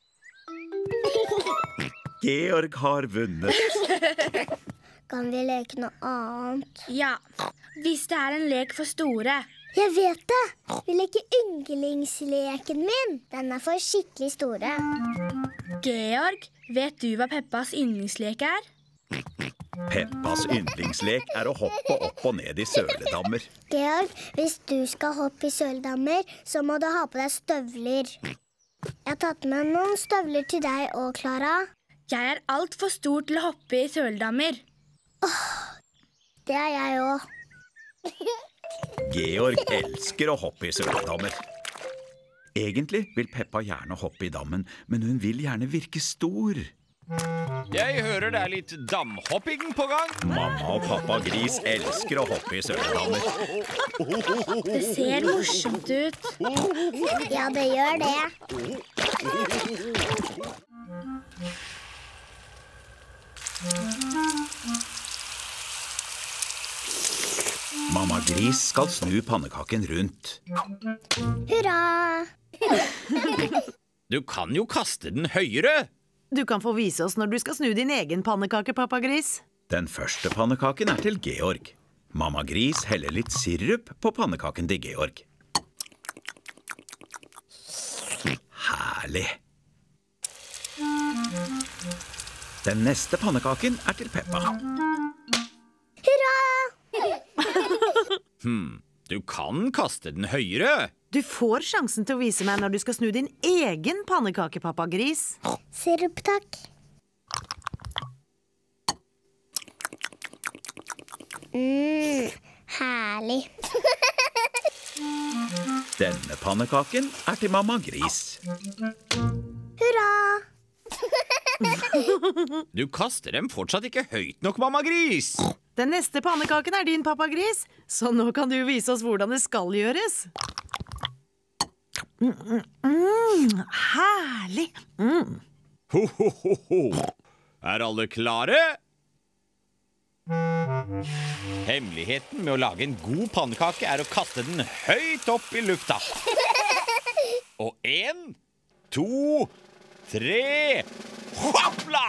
Georg har vunnet. Kan vi leke noe annet? Ja, hvis det er en lek for store. Jeg vet det. Vi leker ynglingsleken min. Den er for skikkelig store. Georg, vet du hva Peppas yndlingslek er? Peppas yndlingslek er å hoppe opp og ned i søledammer. Georg, hvis du skal hoppe i søledammer, så må du ha på deg støvler. Jeg har tatt med noen støvler til deg og Klara. Jeg er alt for stor til å hoppe i søledammer. Det er jeg også. Georg elsker å hoppe i søledammer. Egentlig vil Peppa gjerne hoppe i dammen, men hun vil gjerne virke stor. Jeg hører det er litt damhopping på gang. Mamma og pappa Gris elsker å hoppe i søledammer. Det ser morsomt ut. Ja, det gjør det. Mamma Gris skal snu pannekaken rundt. Hurra! Du kan jo kaste den høyere. Du kan få vise oss når du skal snu din egen pannekake, pappa Gris. Den første pannekaken er til Georg. Mamma Gris heller litt sirup på pannekaken til Georg. Herlig! Den neste pannekaken er til Peppa. Hurra! Du kan kaste den høyere. Du får sjansen til å vise meg når du skal snu din egen pannekake, pappa Gris. Sirup, takk. Herlig. Denne pannekaken er til Mamma Gris. Hurra! Du kaster dem fortsatt ikke høyt nok, Mamma Gris. Den neste pannekaken er din, pappa Gris. Så nå kan du vise oss hvordan det skal gjøres. Herlig. Ho, ho, ho, ho. Er alle klare? Hemmeligheten med å lage en god pannekake er å kaste den høyt opp i lufta. Og 1, 2, 3, hoppla!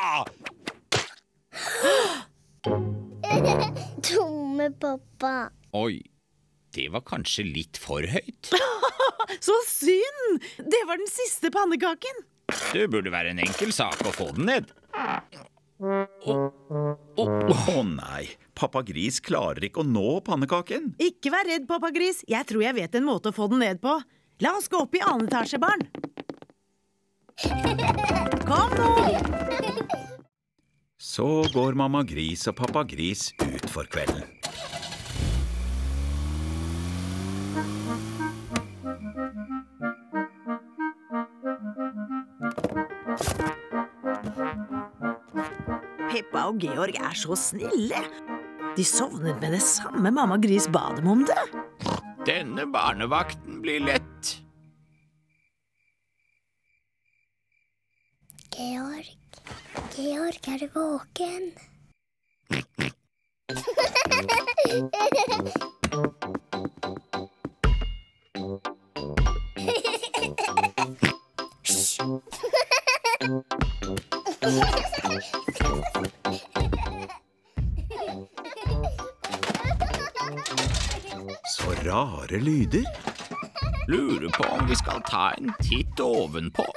Dumme pappa. Oi, Det var kanskje litt for høyt. Så synd! Det var den siste pannekaken. Det burde være en enkel sak å få den ned. Å nei, pappa Gris klarer ikke å nå pannekaken. Ikke vær redd, pappa Gris. Jeg tror jeg vet en måte å få den ned på. La oss gå opp i annen etasje, barn. Kom nå! Så går mamma Gris og pappa Gris ut for kvelden. Peppa og Georg er så snille. De sovnet med det samme mamma Gris ba dem om det. Denne barnevakten blir lett. Georg, er du våken? Så rare lyder. Lurer på om vi skal ta en titt ovenpå.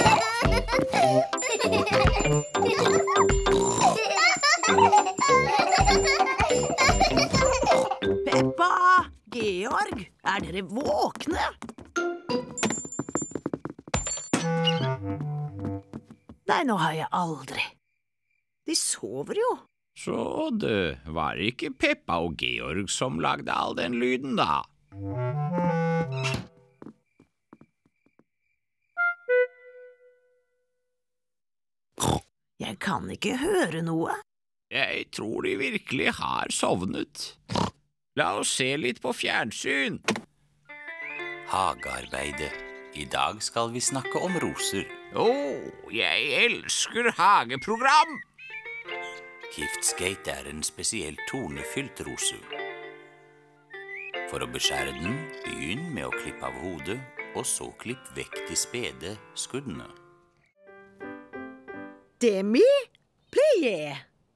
Peppa! Georg! Er dere våkne? Nei, nå har jeg aldri. De sover jo. Så det var ikke Peppa og Georg som lagde all den lyden da. Jeg kan ikke høre noe. Jeg tror de virkelig har sovnet. La oss se litt på fjernsyn. Hagearbeidet. I dag skal vi snakke om roser. Jeg elsker hageprogram. Giftskate er en spesielt tornefylt rose. For å beskjære den, begynn med å klippe av hodet, og så klipp vekk de spede skuddene. Demi, plie.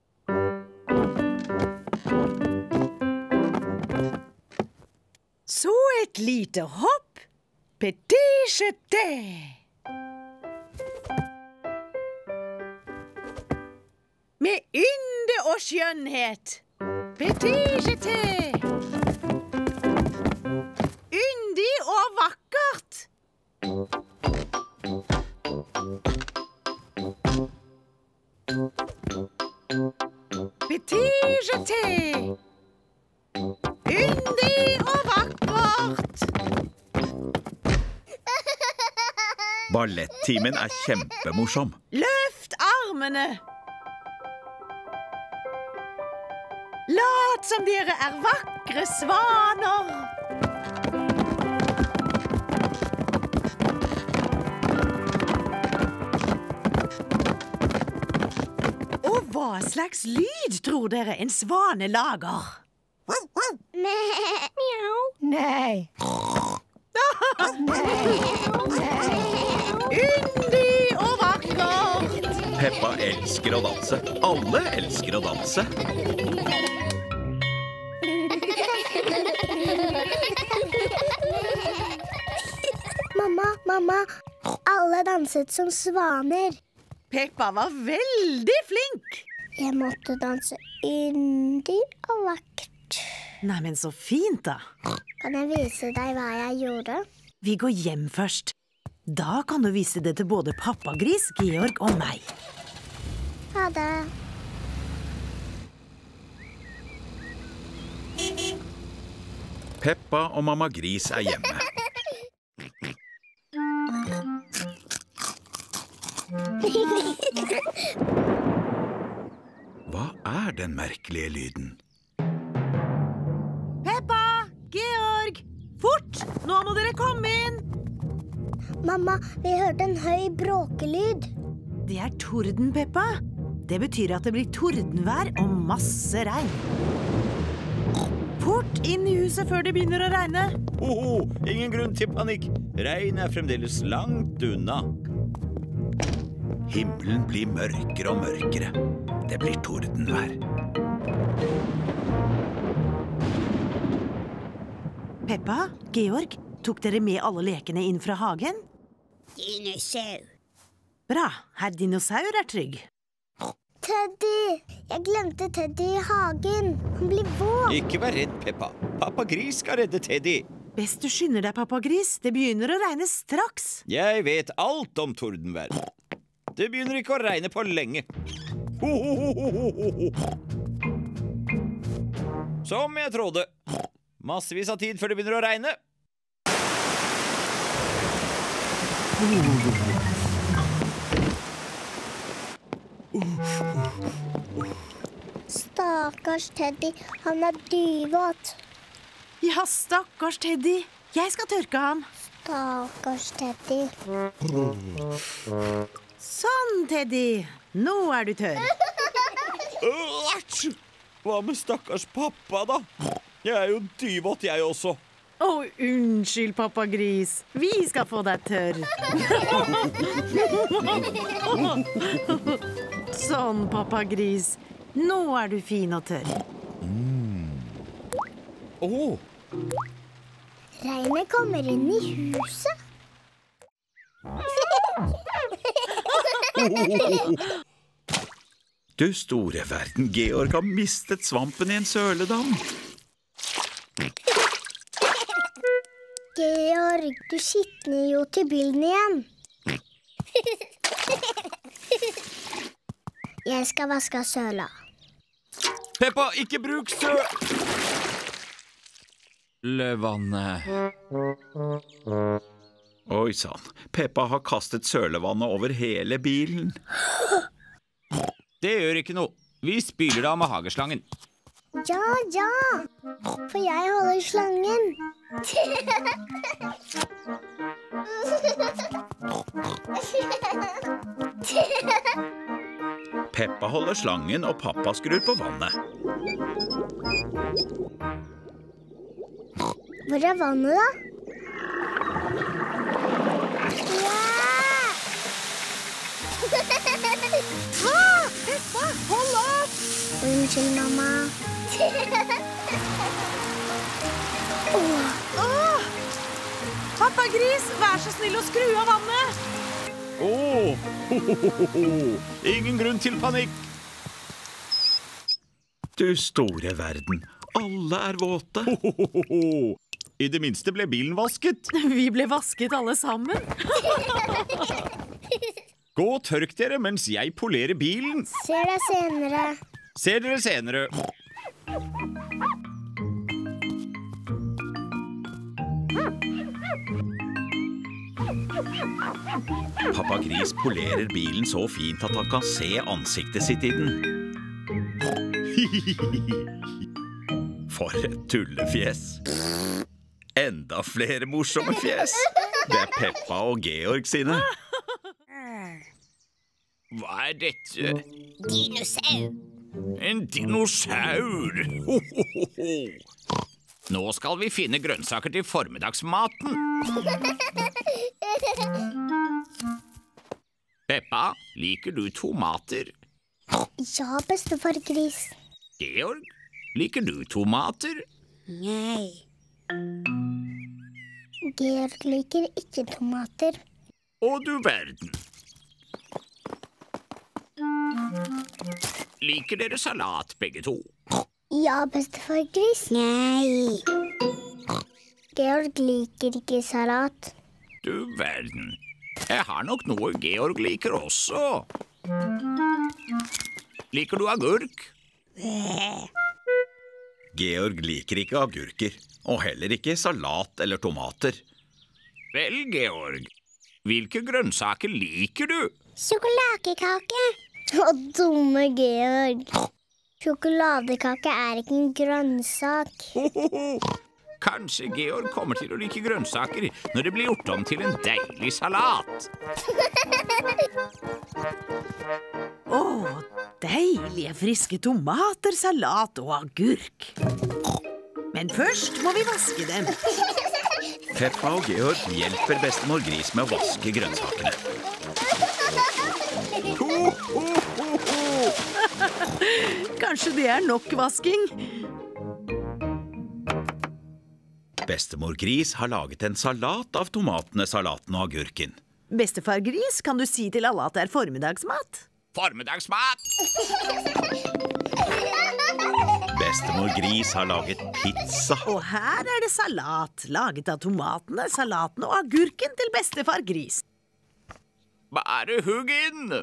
Så et lite hopp. Petit jeté. Med ynde og skjønnhet. Petit jeté. Yndig og vakkert. Petit jeté. Yndig og vakkert. Ballettimen er kjempemorsom. Løft armene. Lat som dere er vakre svaner. Og hva slags lyd tror dere en svane lager? Mjau. Nei. Yndig og vakkert. Peppa elsker å danse. Alle elsker å danse. Mamma, alle danset som svaner. Peppa var veldig flink. Jeg måtte danse yndig og vakkert. Nei, men så fint da. Kan jeg vise deg hva jeg gjorde? Vi går hjem først. Da kan du vise det til både pappa Gris, Georg og meg. Ha det. Peppa og mamma Gris er hjemme. Hva er den merkelige lyden? Peppa! Georg! Fort! Nå må dere komme inn! Mamma, vi hørte en høy bråkelyd. Det er torden, Peppa. Det betyr at det blir tordenvær og masse regn. Fort inn i huset før det begynner å regne. Ingen grunn til panikk. Regn er fremdeles langt unna. Himmelen blir mørkere og mørkere. Det blir tordenvær. Peppa, Georg, tok dere med alle lekene inn fra hagen? Dinosaur. Bra, herr Dinosaur er trygg. Teddy! Jeg glemte Teddy i hagen. Han blir våt. Ikke vær redd, Peppa. Pappa Gris skal redde Teddy. Best du skynder deg, pappa Gris. Det begynner å regne straks. Jeg vet alt om tordenvær. Det begynner ikke å regne på lenge. Ho, ho, ho, ho, ho, ho. Som jeg trodde. Massevis av tid før det begynner å regne. Stakkars Teddy, han er dyvåt. Ja, stakkars Teddy. Jeg skal tørke ham. Stakkars Teddy. Sånn, Teddy. Nå er du tørr. Æsj! Hva med stakkars pappa, da? Jeg er jo dyvåt, jeg også. Unnskyld, pappa Gris. Vi skal få deg tørr. Sånn, pappa Gris. Nå er du fin og tørr. Regnet kommer inn i huset. Du store verden, Georg har mistet svampen i en søledam. Georg, du skitner jo til bilen igjen. Jeg skal vaske søla. Peppa, ikke bruk sølevannet. Oi sann, Peppa har kastet sølevannet over hele bilen. Det gjør ikke noe. Vi spyler det av med hageslangen. Ja, for jeg holder slangen. Peppa holder slangen, og pappa skrur på vannet. Hvor er vannet, da? Peppa, hold opp! Unnskyld, mamma. Pappa Gris, vær så snill å skru av vannet. Ingen grunn til panikk. Du store verden, alle er våte. I det minste ble bilen vasket. Vi ble vasket alle sammen. Gå og tørk dere mens jeg polerer bilen. Ser deg senere. Ser dere senere. Pappa Gris polerer bilen så fint at han kan se ansiktet sitt i den. For et tullefjes. Enda flere morsomme fjes. Det er Peppa og Georg sine. Hva er dette? Dinosaur. En dinosaur! Nå skal vi finne grønnsaker til formiddagsmaten. Peppa, liker du tomater? Ja, bestefar Gris. Georg, liker du tomater? Nei. Georg liker ikke tomater. Å du verden. Liker dere salat begge to? Ja, bestefar Gris. Nei. Georg liker ikke salat. Du verden. Jeg har nok noe Georg liker også. Liker du agurk? Georg liker ikke agurker, og heller ikke salat eller tomater. Vel, Georg, hvilke grønnsaker liker du? Sjokoladekake. Å, dumme Georg. Sjokoladekake er ikke en grønnsak. Kanskje Georg kommer til å like grønnsaker når det blir gjort om til en deilig salat. Deilige friske tomater, salat og agurk. Men først må vi vaske dem. Peppa og Georg hjelper bestemor Gris med å vaske grønnsakene. Kanskje det er nok vasking? Bestemor Gris har laget en salat av tomatene, salaten og agurken. Bestefar Gris, kan du si til alle at det er formiddagsmat? Formiddagsmat! Bestemor Gris har laget pizza. Og her er det salat, laget av tomatene, salaten og agurken til bestefar Gris. Bare hugg inn!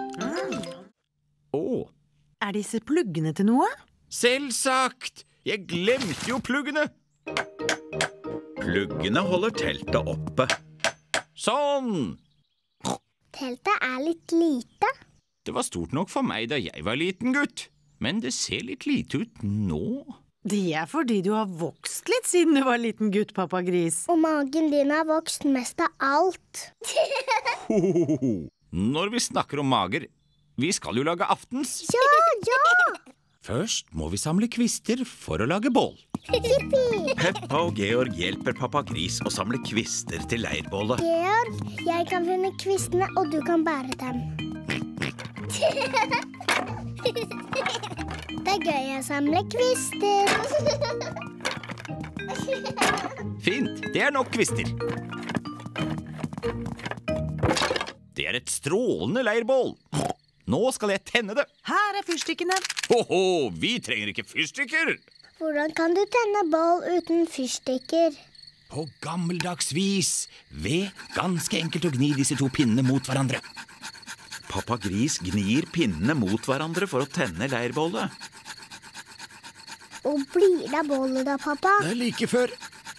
Er disse pluggene til noe? Selvsagt! Jeg glemte jo pluggene! Pluggene holder teltet oppe. Sånn! Teltet er litt lite. Det var stort nok for meg da jeg var liten gutt. Men det ser litt lite ut nå. Det er fordi du har vokst litt siden du var liten gutt, pappa Gris. Og magen din har vokst mest av alt. Når vi snakker om mager, vi skal jo lage aftens. Ja! Først må vi samle kvister for å lage bål. Peppa og Georg hjelper pappa Gris å samle kvister til leirbålet. Georg, jeg kan finne kvistene, og du kan bære dem. Det er gøy å samle kvister. Fint, det er nok kvister. Det er et strålende leirbål. Nå skal jeg tenne det. Her er fyrstikkene. Hoho, vi trenger ikke fyrstikker. Hvordan kan du tenne bål uten fyrstikker? På gammeldags vis, ved ganske enkelt å gni disse to pinnene mot hverandre. Pappa Gris gnir pinnene mot hverandre for å tenne leirbålet. Hvor blir det av bålet da, pappa? Det er like før.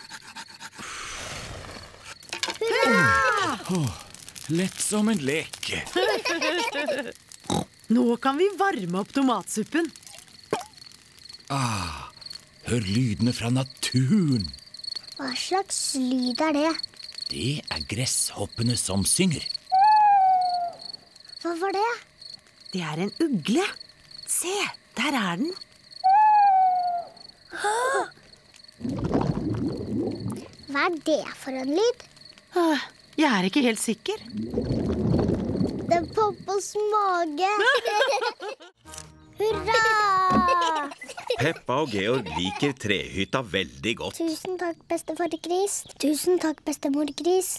Lett som en lek. Nå kan vi varme opp tomatsuppen. Hør lydene fra naturen. Hva slags lyd er det? Det er gresshoppene som synger. Hva var det? Det er en ugle. Se, der er den. Hva er det for en lyd? Jeg er ikke helt sikker. Det er pappas mage. Hurra! Peppa og Georg liker trehytta veldig godt. Tusen takk, bestefar Gris. Tusen takk, bestemor Gris.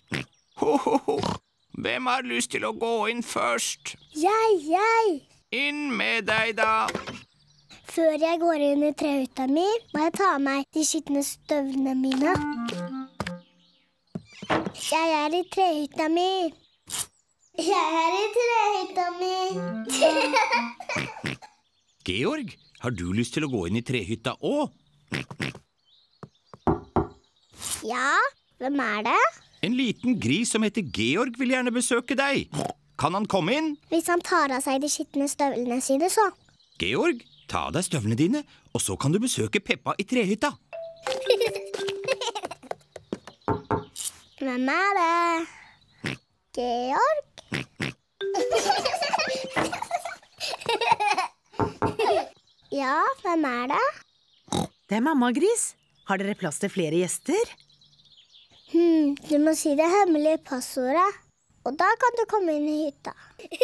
Hvem har lyst til å gå inn først? Jeg. Inn med deg, da. Før jeg går inn i trehytta mi, må jeg ta av meg de skitne støvlene mine. Jeg er i trehytta mi. Georg, har du lyst til å gå inn i trehytta også? Ja, hvem er det? En liten gris som heter Georg vil gjerne besøke deg. Kan han komme inn? Hvis han tar av seg de skitne støvlene sine, så. Georg, ta av deg støvlene dine, og så kan du besøke Peppa i trehytta. Hvem er det? Georg? Ja, hvem er det? Det er mamma Gris. Har dere plass til flere gjester? Du må si det hemmelige passordet, og da kan du komme inn i hytta.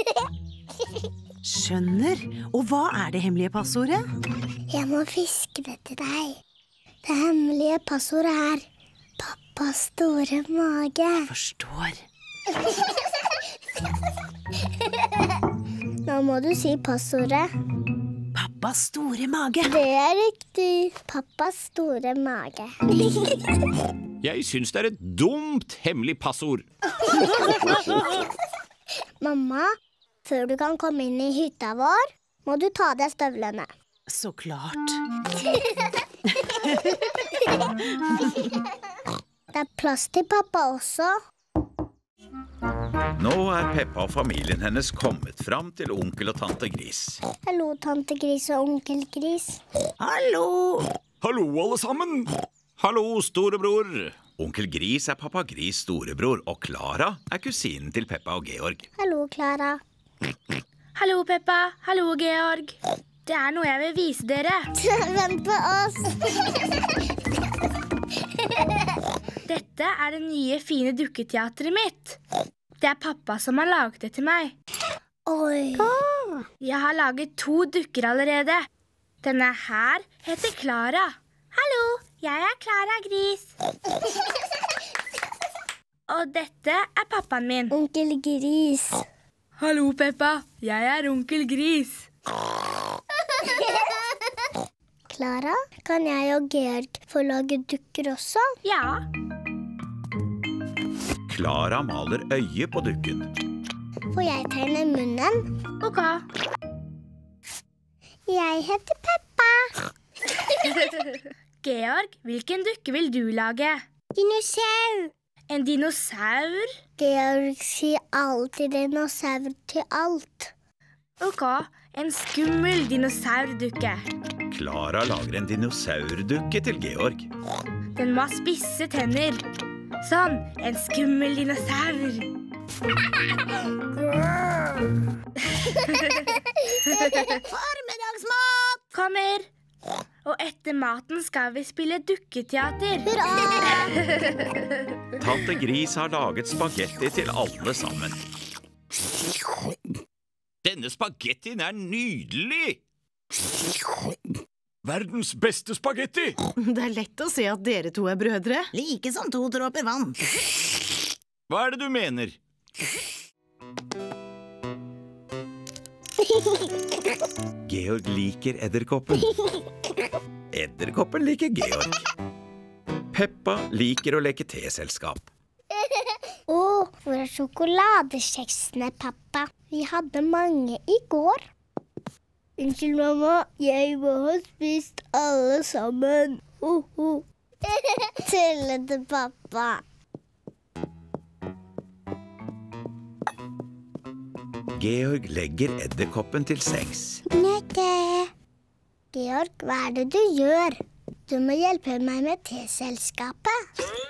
Skjønner. Og hva er det hemmelige passordet? Jeg må fiske det til deg. Det hemmelige passordet er pappas store mage. Forstår. Nå må du si passordet. Pappas store mage. Det er riktig. Pappas store mage. Jeg synes det er et dumt hemmelig passord. Mamma, før du kan komme inn i hytta vår, må du ta av deg støvlene. Så klart. Det er plass til pappa også. Nå er Peppa og familien hennes kommet fram til onkel og tante Gris. Hallo, tante Gris og onkel Gris. Hallo. Hallo, alle sammen. Hallo, storebror. Onkel Gris er pappa Gris storebror, og Clara er kusinen til Peppa og Georg. Hallo, Clara. Hallo, Peppa. Hallo, Georg. Det er noe jeg vil vise dere. Vent på oss. Dette er det nye, fine dukketeatret mitt. Det er pappa som har laget det til meg. Oi. Jeg har laget 2 dukker allerede. Denne her heter Clara. Hallo, Jeg er Klara Gris. Og dette er pappaen min. Onkel Gris. Hallo, Peppa. Jeg er onkel Gris. Klara, kan jeg og Georg få lage dukker også? Ja. Klara maler øye på dukken. Får jeg tegne munnen? Ok. Jeg heter Peppa. Georg, hvilken dukke vil du lage? Dinosaur. En dinosaur? Georg sier alltid dinosaur til alt. Ok, en skummel dinosaurdukke. Klara lager en dinosaurdukke til Georg. Den må ha spisse tenner. Sånn, en skummel dinosaur. Formiddagsmat! Kommer. Og etter maten skal vi spille dukketeater. Tante Gris har laget spagetti til alle sammen. Denne spagettien er nydelig! Verdens beste spagetti! Det er lett å se at dere to er brødre. Like som 2 dråper vann. Hva er det du mener? Georg liker edderkoppen. Edderkoppen liker Georg. Peppa liker å leke teselskap. Hvor er sjokoladekjeksene, pappa? Vi hadde mange i går. Unnskyld, mamma. Jeg må ha spist alle sammen. Tullete pappa. Georg legger edderkoppen til sengs. Nette. Georg, hva er det du gjør? Du må hjelpe meg med teselskapet.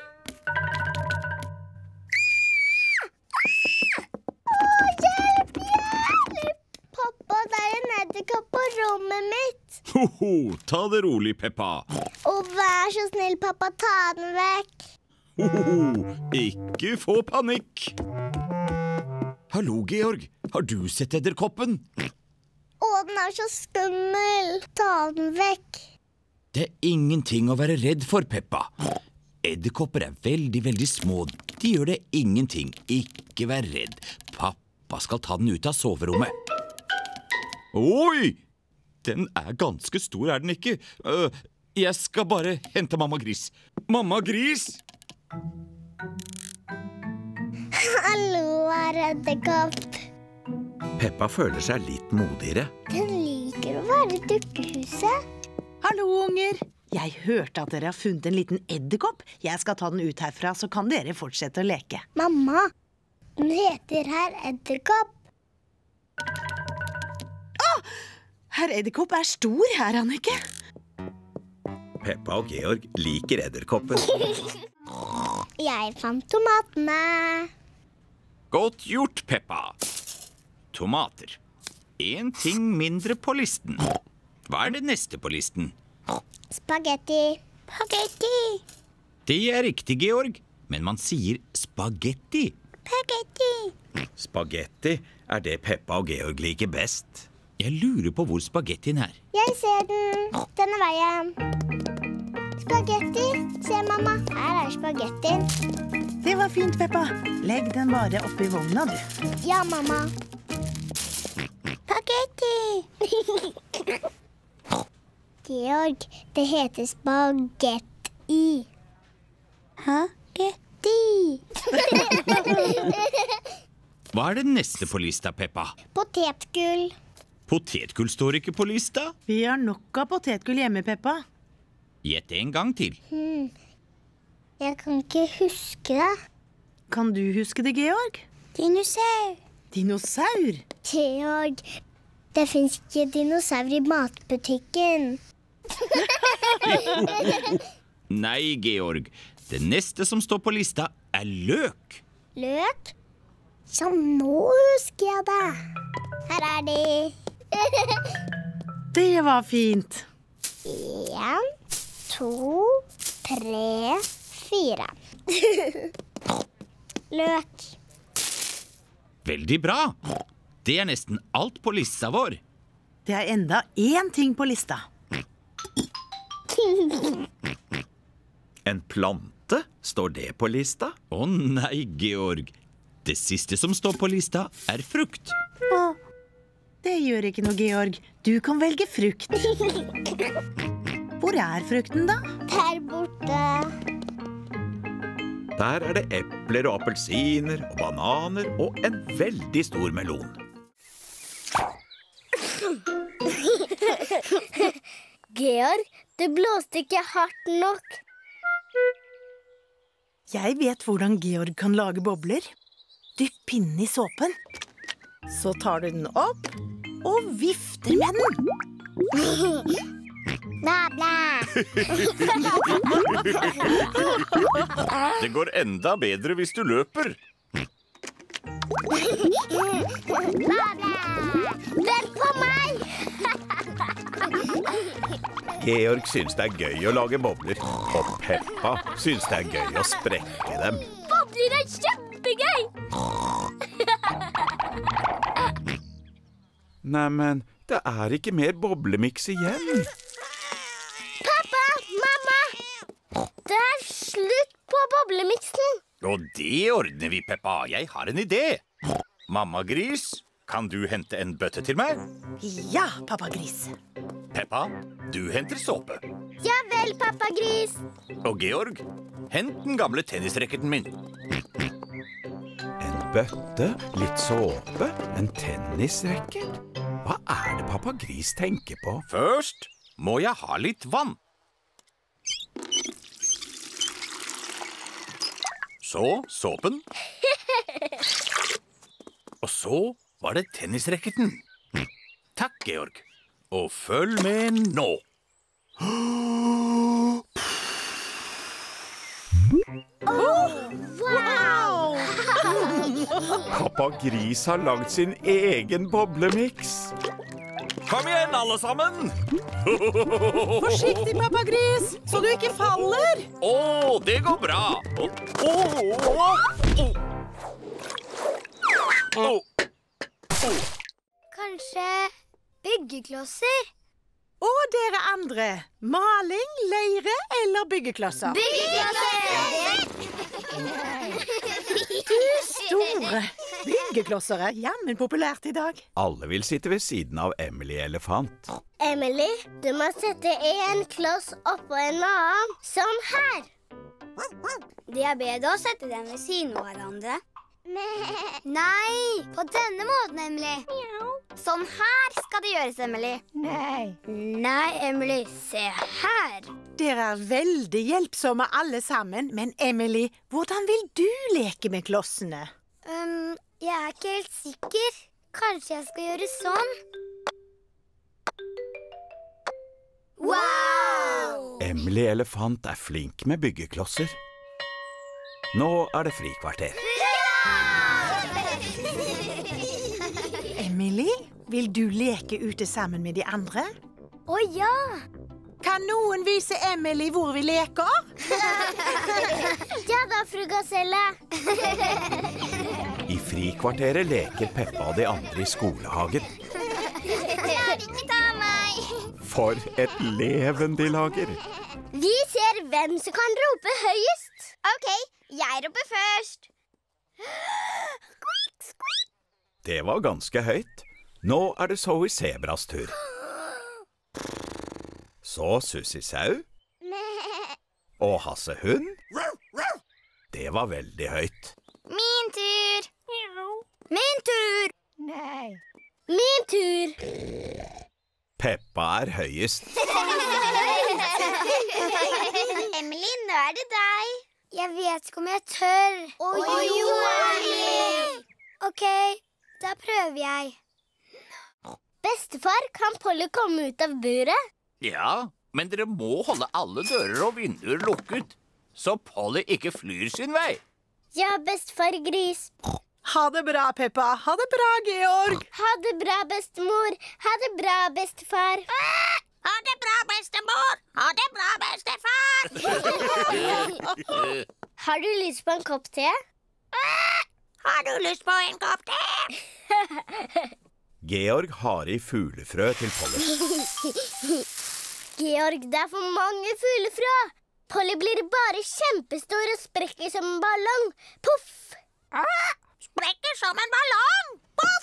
Hjelp! Pappa, det er en edderkopp på rommet mitt. Hoho, ta det rolig, Peppa. Vær så snill, pappa, ta den vekk. Hoho, ikke få panikk. Hallo, Georg. Har du sett edderkoppen? Den er så skummel. Ta den vekk. Det er ingenting å være redd for, Peppa. Edderkopper er veldig, veldig små. De gjør det ingenting. Ikke vær redd. Pappa skal ta den ut av soverommet. Oi! Den er ganske stor, er den ikke? Jeg skal bare hente mamma Gris. Mamma Gris! Hallo, edderkopp. Peppa føler seg litt modigere. Den liker å være i dukkehuset. Hallo, unger. Jeg hørte at dere har funnet en liten edderkopp. Jeg skal ta den ut herfra, så kan dere fortsette å leke. Mamma, den heter herr Edderkopp. Herr Edderkopp er stor, er han ikke? Peppa og Georg liker edderkoppen. Jeg fant tomatene. Godt gjort, Peppa. Tomater. En ting mindre på listen. Hva er det neste på listen? Spagetti. Spagetti. Det er riktig, Georg. Men man sier spagetti. Spagetti. Spagetti er det Peppa og Georg liker best. Jeg lurer på hvor spagettien er. Jeg ser den. Denne veien. Spagetti. Se, mamma. Her er spagettien. Det var fint, Peppa. Legg den bare oppi vogna, du. Ja, mamma. Spagetti. Georg, det heter spagetti. Spagetti. Hva er det neste på lista, Peppa? Potetgull. Potetgull står ikke på lista. Vi har nok av potetgull hjemme, Peppa. Gjett en gang til. Jeg kan ikke huske det. Kan du huske det, Georg? Dinosaur. Dinosaur? Georg, det finnes ikke dinosaur i matbutikken. Nei, Georg. Det neste som står på lista er løk. Løk? Så nå husker jeg det. Her er de. Det var fint. 1, 2, 3, 4. Løk. Veldig bra. Det er nesten alt på lista vår. Det er enda én ting på lista. En plante? Står det på lista? Å nei, Georg. Det siste som står på lista er frukt. Det gjør ikke noe, Georg. Du kan velge frukt. Hvor er frukten, da? Der borte. Der er det epler og appelsiner og bananer og en veldig stor melon. Georg, det blåste ikke hardt nok. Jeg vet hvordan Georg kan lage bobler. Dypp pinnen i såpen. Så tar du den opp og vifter med den. Bla, bla. Det går enda bedre hvis du løper. Bla, bla. Vent på meg! Georg syns det er gøy å lage bobler, og Peppa syns det er gøy å sprekke dem. Bobler er kjempegøy! Neimen, det er ikke mer boblemiks igjen. Pappa, mamma! Det er slutt på boblemiksen. Og det ordner vi, Peppa. Jeg har en idé. Mamma Gris, kan du hente en bøtte til meg? Ja, pappa Gris. Peppa, du henter såpe. Ja vel, pappa Gris. Og Georg, hent den gamle tennisracketen min. En bøtte, litt såpe, en tennisracket. Hva er det pappa Gris tenker på? Først må jeg ha litt vann. Så såpen. Og så var det tennisracketen. Takk, Georg. Og følg med nå. Wow! Pappa Gris har lagd sin egen boblemiks. Kom igjen, alle sammen! Forsiktig, pappa Gris, så du ikke faller. Det går bra. Kanskje byggeklosser? Og dere andre, maling, leire eller byggeklosser? Byggeklosser! Du store! Byggeklosser er jammen populært i dag. Alle vil sitte ved siden av Emily Elefant. Emily, du må sette en kloss oppå en annen, sånn her. Det er bedre å sette dem ved siden av hverandre. Nei, på denne måten, Emily. Sånn her skal det gjøres, Emily. Nei, Emily, se her. Dere er veldig hjelpsomme alle sammen, men Emily, hvordan vil du leke med klossene? Jeg er ikke helt sikker. Kanskje jeg skal gjøre sånn. Wow! Emily Elefant er flink med byggeklosser. Nå er det frikvarter. Emily, vil du leke ute sammen med de andre? Å ja! Kan noen vise Emily hvor vi leker? Ja da, fru Gaselle. I frikvarteret leker Peppa og de andre i skolehagen. Ikke ta meg. For et leven de lager. Vi ser hvem som kan rope høyest. Ok, jeg roper først. Squeak, squeak. Det var ganske høyt. Nå er det Zoe Zebras tur. Så Sussi Sau. Og Hasse Hund. Det var veldig høyt. Min tur. Min tur. Nei. Min tur. Peppa er høyest. Emily, nå er det deg. Jeg vet ikke om jeg tør. Oi, Emily. Ok, da prøver jeg. Bestefar, kan Polly komme ut av buret? Ja, men dere må holde alle dører og vinduer lukket, så Polly ikke flyr sin vei. Ja, bestefar Gris. Ha det bra, Peppa. Ha det bra, Georg. Ha det bra, bestemor. Ha det bra, bestefar. Ha det bra, bestemor. Ha det bra, bestefar. Har du lyst på en kopp te? Har du lyst på en kopp te? Georg har i fuglefrø til Polly. Georg, det er for mange fuglefrø. Polly blir bare kjempestor og sprekker som en ballong. Puff! Sprekker som en ballong! Poff!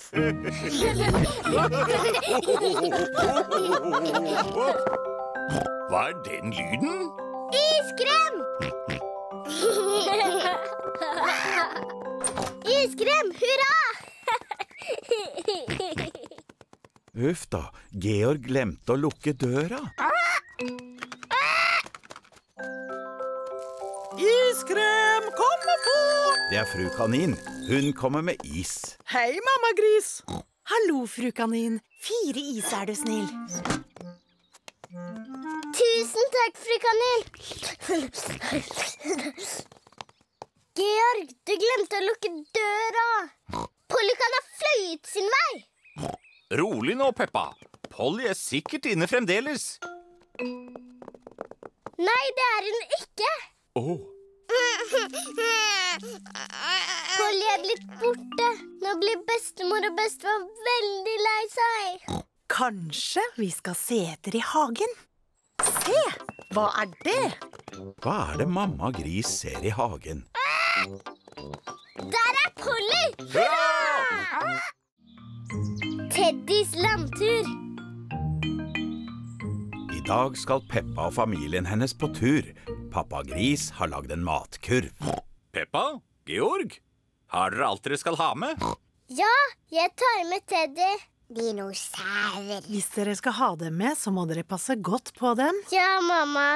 Hva er den lyden? Iskrem! Iskrem, hurra! Uff da, Georg glemte å lukke døra. Iskrem, kom og få! Det er fru Kanin. Hun kommer med is. Hei, mamma gris. Hallo, fru Kanin. 4 is, er du snill. Tusen takk, fru Kanin. Georg, du glemte å lukke døra. Polly kan ha fløyet sin vei. Rolig nå, Peppa. Polly er sikkert inne fremdeles. Nei, det er hun ikke. Polly er blitt borte. Nå blir bestemor og bestefar veldig lei seg. Kanskje vi skal se etter i hagen? Se, hva er det? Hva er det mamma gris ser i hagen? Der er Polly! Hurra! Teddys landtur. I dag skal Peppa og familien hennes på tur. Pappa Gris har lagd en matkurv. Peppa, Georg, har dere alt dere skal ha med? Ja, jeg tar med Teddy. Dinosaurer. Hvis dere skal ha dem med, så må dere passe godt på dem. Ja, mamma.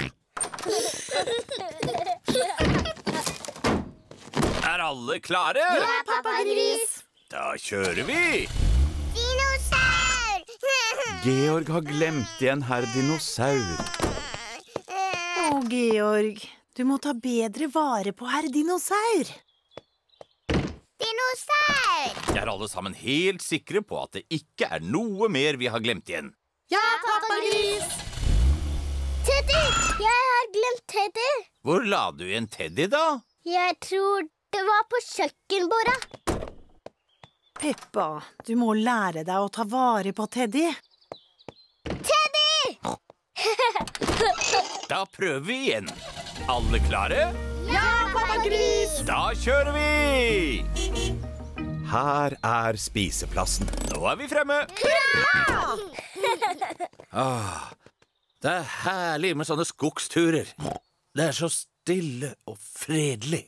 Er alle klare? Ja, pappa Gris. Da kjører vi! Dinosaur! Georg har glemt igjen herr dinosaur. Å, Georg, du må ta bedre vare på herr dinosaur. Dinosaur! Er alle sammen helt sikre på at det ikke er noe mer vi har glemt igjen? Ja, pappa Gris. Teddy! Jeg har glemt Teddy. Hvor la du igjen Teddy da? Jeg tror det var på kjøkkenbordet. Peppa, du må lære deg å ta vare på Teddy. Teddy! Da prøver vi igjen. Alle klare? Ja, pappa Gris! Da kjører vi! Her er spiseplassen. Nå er vi fremme. Hurra! Det er herlig med sånne skogsturer. Det er så stille og fredelig.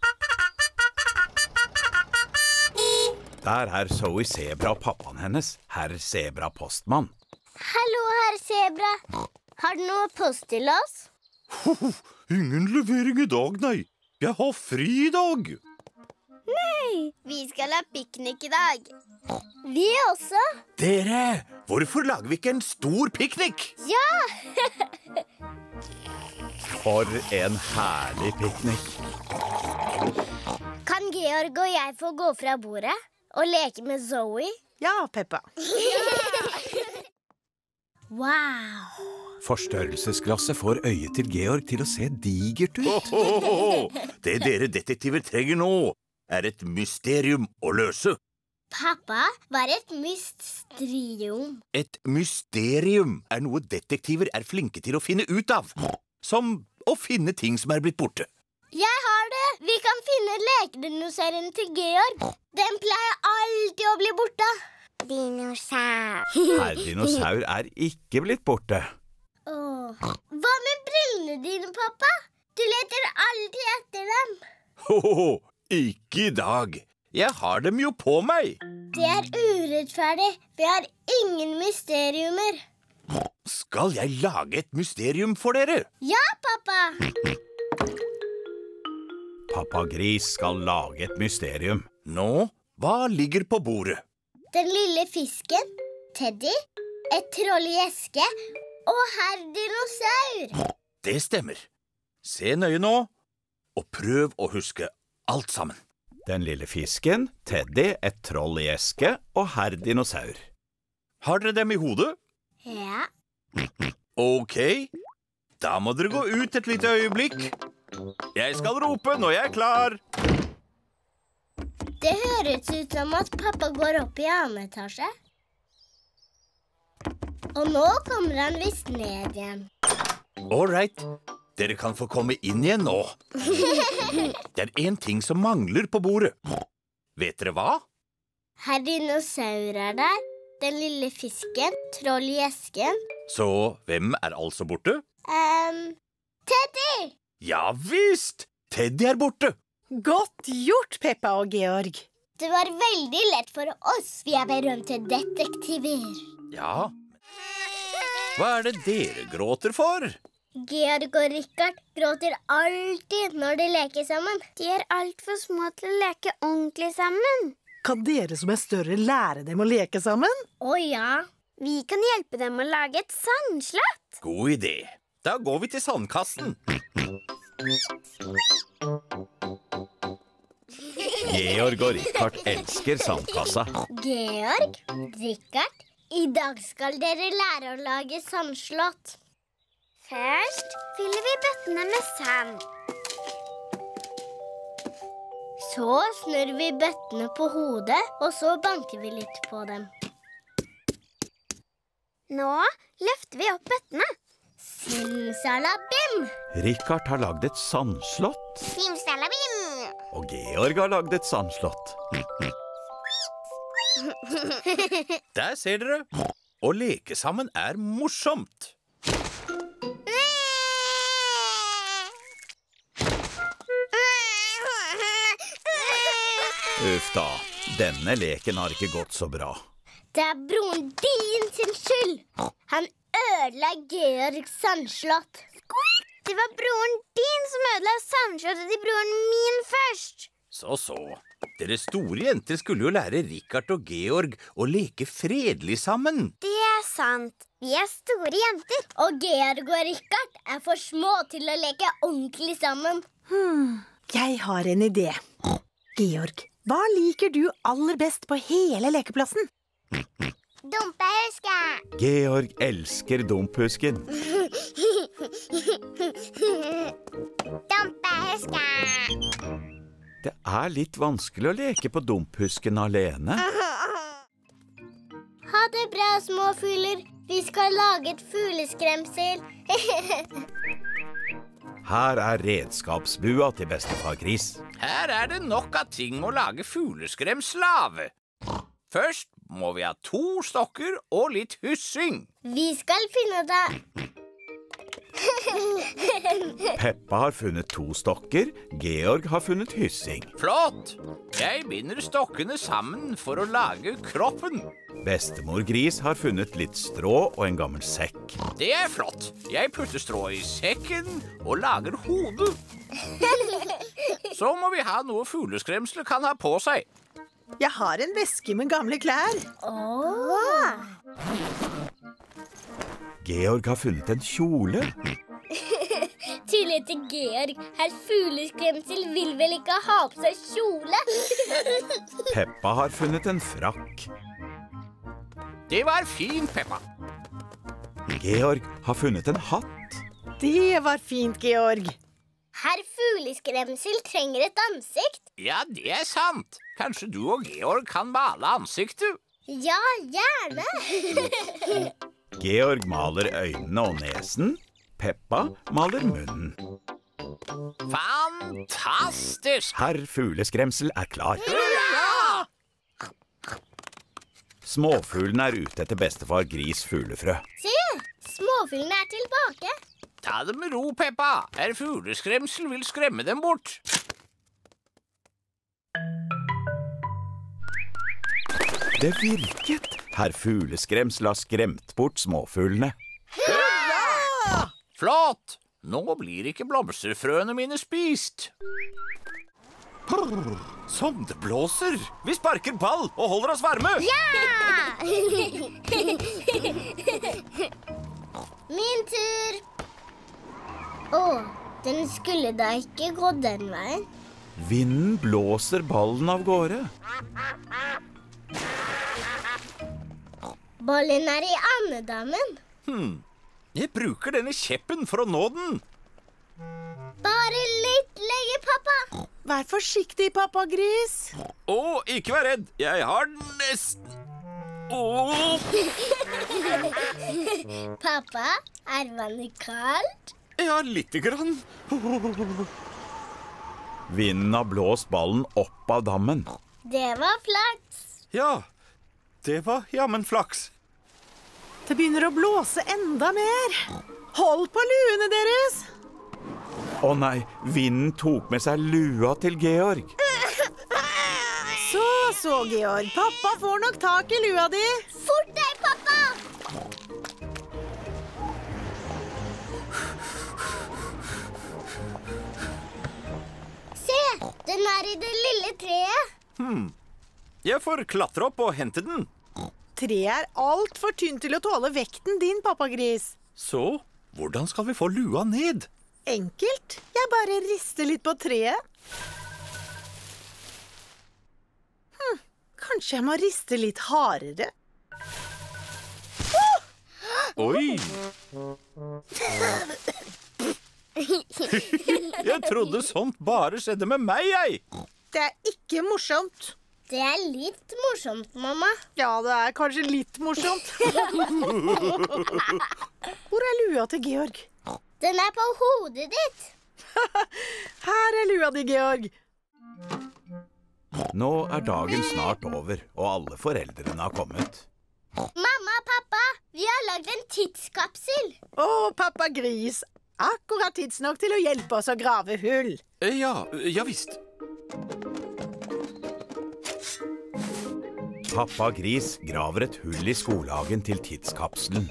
Der er Zoe Zebra og pappaen hennes, herr Zebra Postmann. Hallo, herr Zebra. Har du noe post til oss? Ingen levering i dag, nei. Jeg har fri i dag. Nei, vi skal ha piknik i dag. Vi også. Dere, hvorfor lager vi ikke en stor piknik? Ja! For en herlig piknik. Kan Georg og jeg få gå fra bordet og leke med Zoe? Ja, Peppa. Wow! Forstørrelsesglasset får øyet til Georg til å se digert ut. Det dere detektiver trenger nå, er et mysterium å løse. Pappa, hva er et mysterium? Et mysterium er noe detektiver er flinke til å finne ut av. Som å finne ting som er blitt borte. Jeg har det! Vi kan finne lekedinosaurene til Georg. Den pleier alltid å bli borte. Dinosaur. Herr dinosaur er ikke blitt borte. Hva med brillene dine, pappa? Du leter alltid etter dem. Ikke i dag. Jeg har dem jo på meg. Det er urettferdig. Vi har ingen mysteriumer. Skal jeg lage et mysterium for dere? Ja, pappa. Pappa Gris skal lage et mysterium. Nå, hva ligger på bordet? Den lille fisken, Teddy, et troll i eske og herr dinosaur. Det stemmer. Se nøye nå, og prøv å huske alt sammen. Den lille fisken, Teddy, et troll i eske og herr dinosaur. Har dere dem i hodet? Ja. Ok, da må dere gå ut et lite øyeblikk. Jeg skal rope når jeg er klar. Det høres ut som at pappa går opp i annen etasje. Og nå kommer han visst ned igjen. All right, Dere kan få komme inn igjen nå. Det er en ting som mangler på bordet. Vet dere hva? Herr dinosaur er der. Den lille fisken. Troll i esken. Så hvem er altså borte? Teddy! Ja visst! Teddy er borte. Godt gjort, Peppa og Georg. Det var veldig lett for oss. Vi er berømte detektiver. Ja. Hva er det dere gråter for? Georg og Richard gråter alltid når de leker sammen. De er alt for små til å leke ordentlig sammen. Kan dere som er større lære dem å leke sammen? Å ja. Vi kan hjelpe dem å lage et sandslott. God idé. Da går vi til sandkassen. Georg og Richard elsker sandkassa. Georg, Richard, i dag skal dere lære å lage sandslott. Først fyller vi bøttene med sand. Så snurrer vi bøttene på hodet, og så banker vi litt på dem. Nå løfter vi opp bøttene. Simsalabim! Richard har lagd et sandslott. Simsalabim! Og Georg har lagd et sandslott. Der ser dere. Å leke sammen er morsomt. Uff da, denne leken har ikke gått så bra. Det er broren din sin skyld. Han ødela Georgs sandslott. Det var broren din som ødela sandslottet til broren min først. Så. Dere store jenter skulle jo lære Richard og Georg å leke fredelig sammen. Det er sant. Vi er store jenter. Og Georg og Richard er for små til å leke ordentlig sammen. Jeg har en idé. Georg, hva liker du aller best på hele lekeplassen? Dumpehuske. Georg elsker dumphusken. Dumpehuske. Det er litt vanskelig å leke på dumphusken alene. Ha det bra, små fugler. Vi skal lage et fugleskremsel. Her er redskapsbua til bestefar Gris. Her er det nok av ting å lage fugleskremsel av. Først må vi ha 2 stokker og litt hyssing. Vi skal finne det. Peppa har funnet 2 stokker, Georg har funnet hyssing. Flott! Jeg binder stokkene sammen for å lage kroppen. Bestemor Gris har funnet litt strå og en gammel sekk. Det er flott. Jeg putter strå i sekken og lager hodet. Så må vi ha noe fugleskremsel kan ha på seg. Jeg har en veske med gamle klær. Georg har funnet en kjole. Tullete Georg, herr fugleskremsel vil vel ikke ha på seg kjole? Peppa har funnet en frakk. Det var fint, Peppa. Georg har funnet en hatt. Det var fint, Georg. Herr fugleskremsel trenger et ansikt. Ja, det er sant. Kanskje du og Georg kan male ansiktet? Ja, gjerne. Georg maler øynene og nesen. Peppa maler munnen. Fantastisk! Herr fugleskremsel er klar. Hurra! Småfuglene er ute etter bestefar Gris fuglefrø. Se, småfuglene er tilbake. Ta det med ro, Peppa. Herr fugleskremsel vil skremme dem bort. Det virket. Herr fugleskremsel har skremt bort småfuglene. Hurra! Flott! Nå blir ikke blomsterfrøene mine spist. Som det blåser. Vi sparker ball og holder oss varme. Ja! Min tur. Den skulle da ikke gå den veien. Vinden blåser ballen av gårde. Ballen er i andedammen. Jeg bruker denne kjeppen for å nå den. Bare litt lenger, pappa. Vær forsiktig, pappa Gris. Ikke vær redd. Jeg har nesten... Pappa, er vannet kaldt? Ja, lite grann. Vinden har blåst ballen opp av dammen. Det var flaks. Ja, det var jammen flaks. Det begynner å blåse enda mer. Hold på luene deres. Å nei, vinden tok med seg lua til Georg. Så, Georg. Pappa får nok tak i lua di. Fort deg, pappa! Se, den er i det lille treet. Jeg får klatre opp og hente den. Treet er alt for tynt til å tåle vekten din, pappagris. Så, hvordan skal vi få lua ned? Enkelt. Jeg bare rister litt på treet. Kanskje jeg må riste litt hardere. Oi! Jeg trodde sånt bare skjedde med meg, jeg. Det er ikke morsomt. Det er litt morsomt, mamma. Ja, det er kanskje litt morsomt. Hvor er lua til Georg? Den er på hodet ditt. Her er lua di, Georg. Nå er dagen snart over, og alle foreldrene har kommet. Mamma og pappa, vi har lagd en tidskapsel. Å, pappa Gris. Akkurat tidsnok til å hjelpe oss å grave hull. Ja visst. Pappa Gris graver et hull i skolehagen til tidskapselen.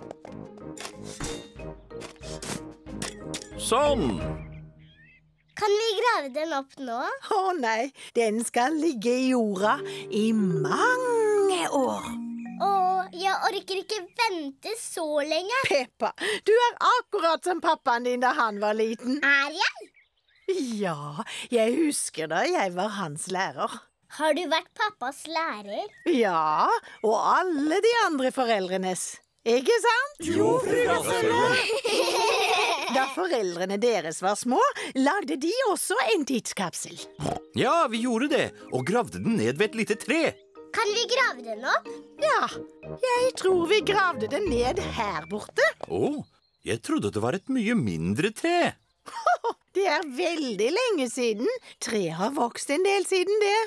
Sånn. Kan vi grave den opp nå? Å nei, den skal ligge i jorda i mange år. Jeg orker ikke vente så lenge. Peppa, du er akkurat som pappaen din da han var liten. Er jeg? Ja, jeg husker da jeg var hans lærer. Har du vært pappas lærer? Ja, og alle de andre foreldrenes. Ikke sant? Jo, fru Rossele. Da foreldrene deres var små, lagde de også en tidskapsel. Ja, vi gjorde det, og gravde den ned ved et lite tre. Kan vi grave den opp? Ja, jeg tror vi gravde den ned her borte. Jeg trodde det var et mye mindre tre. Det er veldig lenge siden. Treet har vokst en del siden det.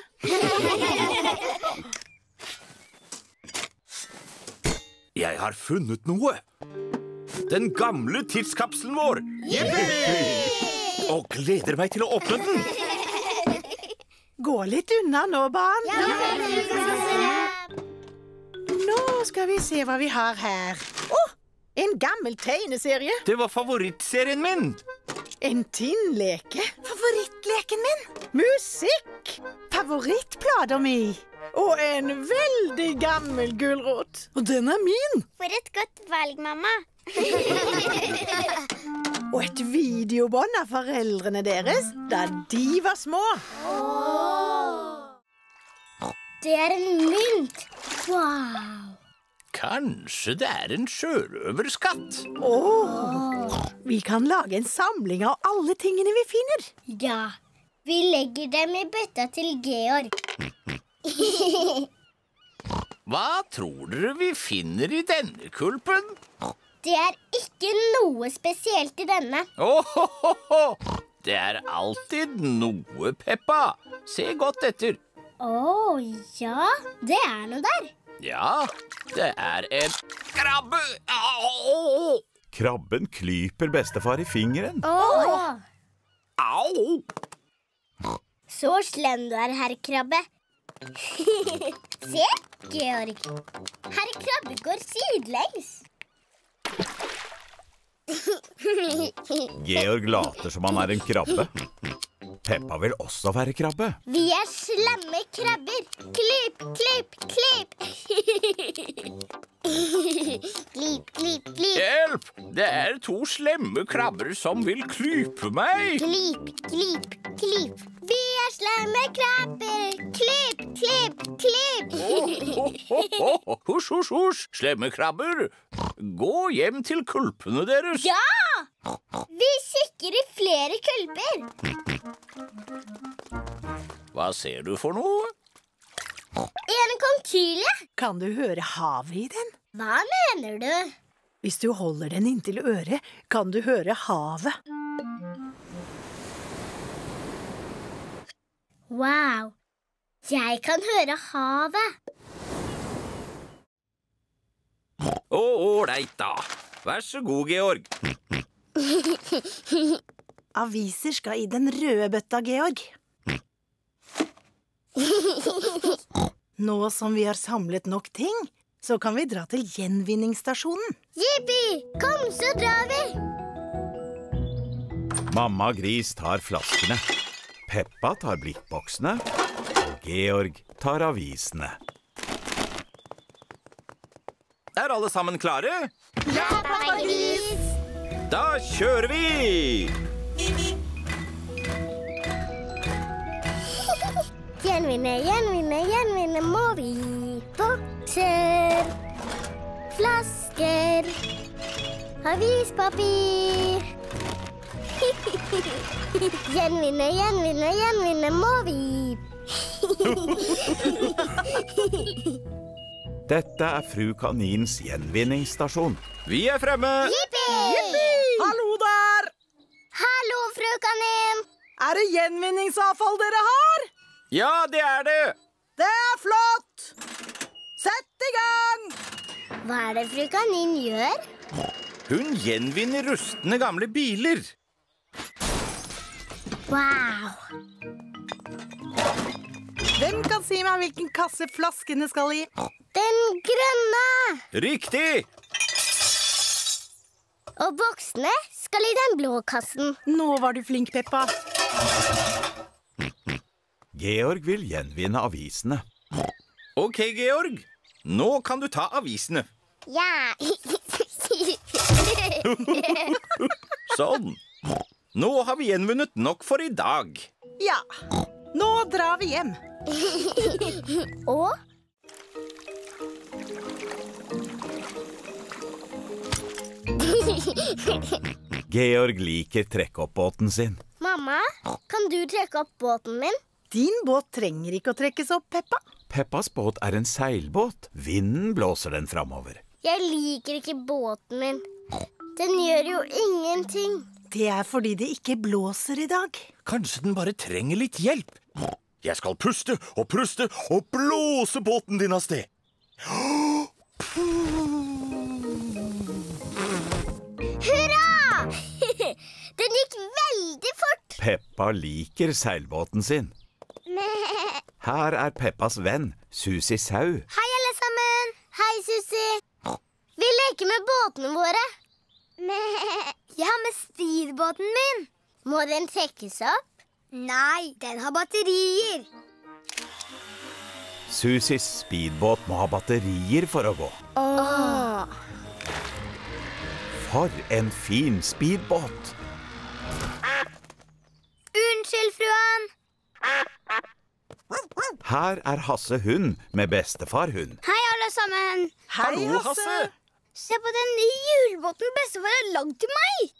Jeg har funnet noe. Den gamle tidskapselen vår. Og gleder meg til å åpne den. Gå litt unna nå, barn. Nå skal vi se hva vi har her. En gammel tegneserie. Det var favorittserien min. En tinnleke. Favorittleken min. Musikk. Favorittplater mi. Og en veldig gammel gulrot. Og den er min. For et godt valg, mamma. Og et videobånd av foreldrene deres da de var små. Det er en mynt. Wow. Kanskje det er en sjørøverskatt. Vi kan lage en samling av alle tingene vi finner. Ja, vi legger dem i bøtta til Georg. Hva tror dere vi finner i denne kulpen? Det er ikke noe spesielt i denne. Det er alltid noe, Peppa. Se godt etter. Ja, det er noe der. Ja, det er en krabbe. Krabben klyper bestefar i fingeren. Au! Så slem du er, herr Krabbe. Se, Georg. Herr Krabbe går sidelengs. Georg later som han er en krabbe. Peppa vil også være krabbe. Vi er slemme krabber. Klip, klip, klip. Klip, klip, klip. Hjelp! Det er 2 slemme krabber som vil klype meg. Klip, klip, klip. Vi er slemme krabber. Klip, klip, klip. Husj, husj, husj, slemme krabber. Gå hjem til kulpene deres. Ja! Vi kikker i flere kulper. Hva ser du for noe? En konkylie. Kan du høre havet i den? Hva mener du? Hvis du holder den inntil øret, kan du høre havet. Wow! Jeg kan høre havet. Ålreit da. Vær så god, Georg. Aviser skal i den røde bøtta, Georg. Nå som vi har samlet nok ting, så kan vi dra til gjenvinningsstasjonen. Jippi! Kom, så drar vi! Mamma Gris tar flaskene. Peppa tar blikkboksene. Og Georg tar avisene. Er alle sammen klare? Ja, pappa Gris! Da kjører vi! Gjenvinne må vi. Bokser, flasker, avispapir. Gjenvinne må vi. Dette er Fru Kanins gjenvinningsstasjon. Vi er fremme! Jippi! Hallo der! Hallo, Fru Kanin! Er det gjenvinningsavfall dere har? Ja, det er det! Det er flott! Sett i gang! Hva er det Fru Kanin gjør? Hun gjenvinner rustne gamle biler. Wow! Hvem kan si meg hvilken kasse flaskene skal i? Den grønne! Riktig! Og boksene skal i den blå kassen. Nå var du flink, Peppa. Georg vil gjenvinne avisene. Ok, Georg. Nå kan du ta avisene. Ja! Sånn. Nå har vi gjenvunnet nok for i dag. Ja, nå drar vi hjem. Og? Georg liker trekkoppbåten sin. Mamma, kan du trekke opp båten min? Din båt trenger ikke å trekkes opp, Peppa. Peppas båt er en seilbåt. Vinden blåser den framover. Jeg liker ikke båten min. Den gjør jo ingenting. Det er fordi det ikke blåser i dag. Kanskje den bare trenger litt hjelp. Jeg skal puste og blåse båten din av sted. Hurra! Den gikk veldig fort. Peppa liker seilbåten sin. Her er Peppas venn, Susi Sau. Hei, alle sammen. Hei, Susi. Vi leker med båtene våre. Jeg har med speedbåten min. Må den trekkes opp? Nei, den har batterier. Susis speedbåt må ha batterier for å gå. For en fin speedbåt. Unnskyld, fruen. Her er Hasse hund med bestefar hund. Hei, alle sammen. Hallo, Hasse. Se på den nye julebåten bestefar har lagd til meg.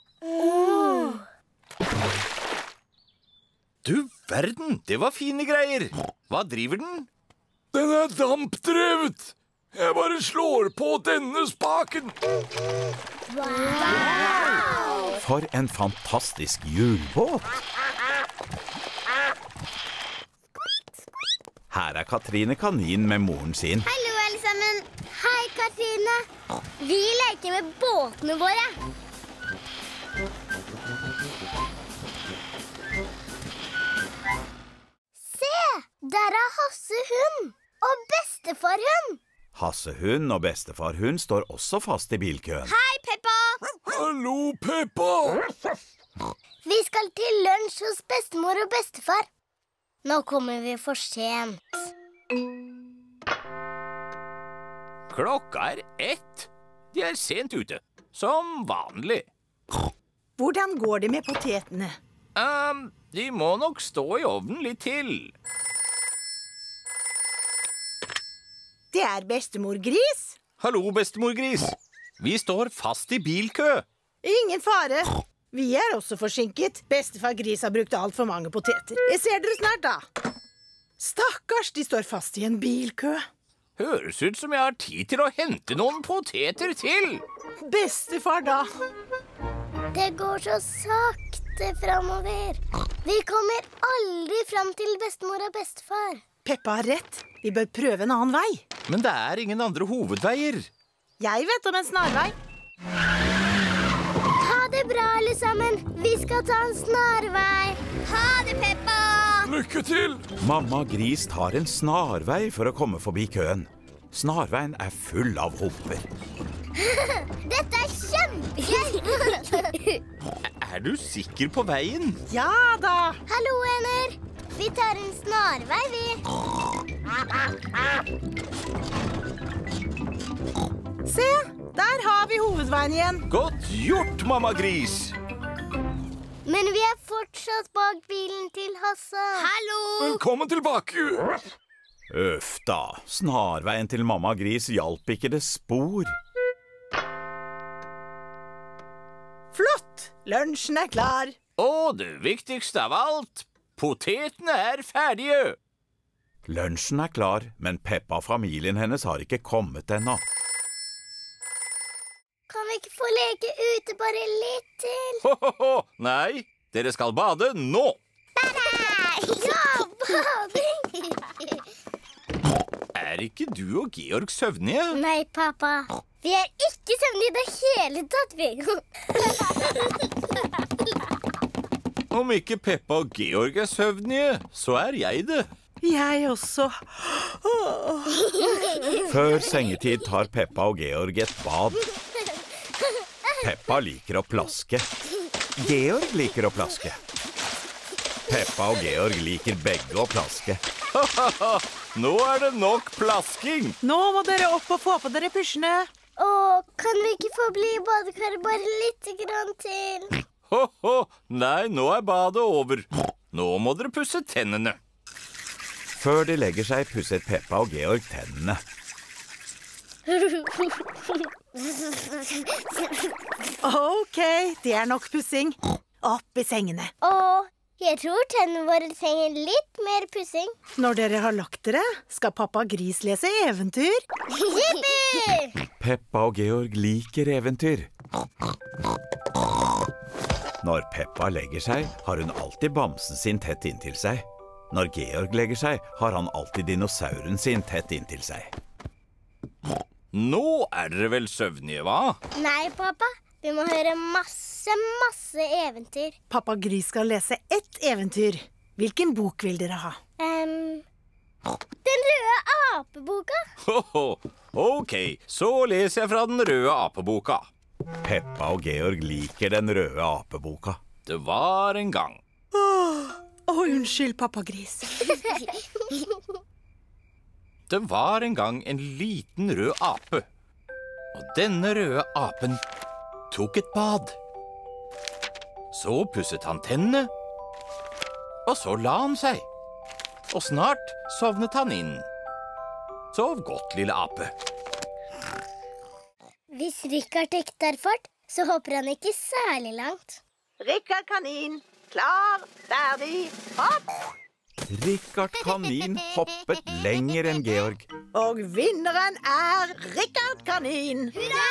Du verden, det var fine greier. Hva driver den? Den er dampdrevet. Jeg bare slår på denne spaken. For en fantastisk julebåt. Her er Katrine Kanin med moren sin. Hallo, alle sammen. Hei, Katrine. Vi leker med båtene våre. Se, der er Hasse hund og bestefar hund. Hasse hund og bestefar hund står også fast i bilkøen. Hei, Peppa. Hallo, Peppa. Vi skal til lunsj hos bestemor og bestefar. Nå kommer vi for sent. Klokka er 1. De er sent ute. Som vanlig. Hvordan går det med potetene? De må nok stå i ovnen litt til. Det er bestemor Gris. Hallo, bestemor Gris. Vi står fast i bilkø. Ingen fare. Vi er også forsinket. Bestefar Gris har brukt alt for mange poteter. Jeg ser dere snart, da. Stakkars, de står fast i en bilkø. Høres ut som jeg har tid til å hente noen poteter til. bestefar da. Det går så sakte fremover. Vi kommer aldri fram til bestemor og bestefar. Peppa har rett. Vi bør prøve en annen vei. Men det er ingen andre hovedveier. Jeg vet om en snarvei. Ha det bra, alle sammen. Vi skal ta en snarvei. Ha det, Peppa! Lykke til! Mamma Gris tar en snarvei for å komme forbi køen. Snarveien er full av humper. Dette er kjempegøy! Er du sikker på veien? Ja da! Hallo, ener. Vi tar en snarvei, vi. Se, der har vi hovedveien igjen. Godt gjort, mamma Gris. Men vi er fortsatt bak bilen til Hassan. Hallo! Velkommen tilbake! Øff da, snarveien til mamma Gris hjalp ikke det spor. Flott! Lunsjen er klar. Og det viktigste av alt, potetene er ferdige. Lunsjen er klar, men Peppa og familien hennes har ikke kommet ennå. Kan vi ikke få leke ute bare litt til? Nei, dere skal bade nå. Ja, bading! Er ikke du og Georg søvnige? Nei, pappa. Vi er ikke søvnige i det hele tatt, vi. Om ikke Peppa og Georg er søvnige, så er jeg det. Jeg også. Før sengetid tar Peppa og Georg et bad. Peppa liker å plaske. Georg liker å plaske. Peppa og Georg liker begge å plaske. Nå er det nok plasking. Nå må dere opp og få på dere pysjene. Kan vi ikke få bli i badekaret bare litt grann til? Nei, nå er badet over. Nå må dere pusse tennene. Før de legger seg, pusset Peppa og Georg tennene. Ok, det er nok pussing. Opp i sengene. Jeg tror tennene våre trenger litt mer pussing. Når dere har lagt dere, skal pappa Gris lese eventyr. Jippi! Peppa og Georg liker eventyr. Når Peppa legger seg, har hun alltid bamsen sin tett inntil seg. Når Georg legger seg, har han alltid dinosauren sin tett inntil seg. Nå er dere vel søvnige, hva? Nei, pappa. Vi må høre masse eventyr. Pappa Gris skal lese ett eventyr. Hvilken bok vil dere ha? Den røde apeboka. Ok, så leser jeg fra den røde apeboka. Peppa og Georg liker den røde apeboka. Det var en gang. Unnskyld, pappa Gris. Det var en gang en liten rød ape. Og denne røde apen tok et bad. Så pusset han tennene, og så la han seg. Og snart sovnet han inn. Sov godt, lille ape. Hvis Rikard ikke tar fart, så hopper han ikke særlig langt. Rikard Kanin, klar, ferdig, hopp! Rikard Kanin hoppet lenger enn Georg. Og vinneren er Rikard Kanin. Hurra!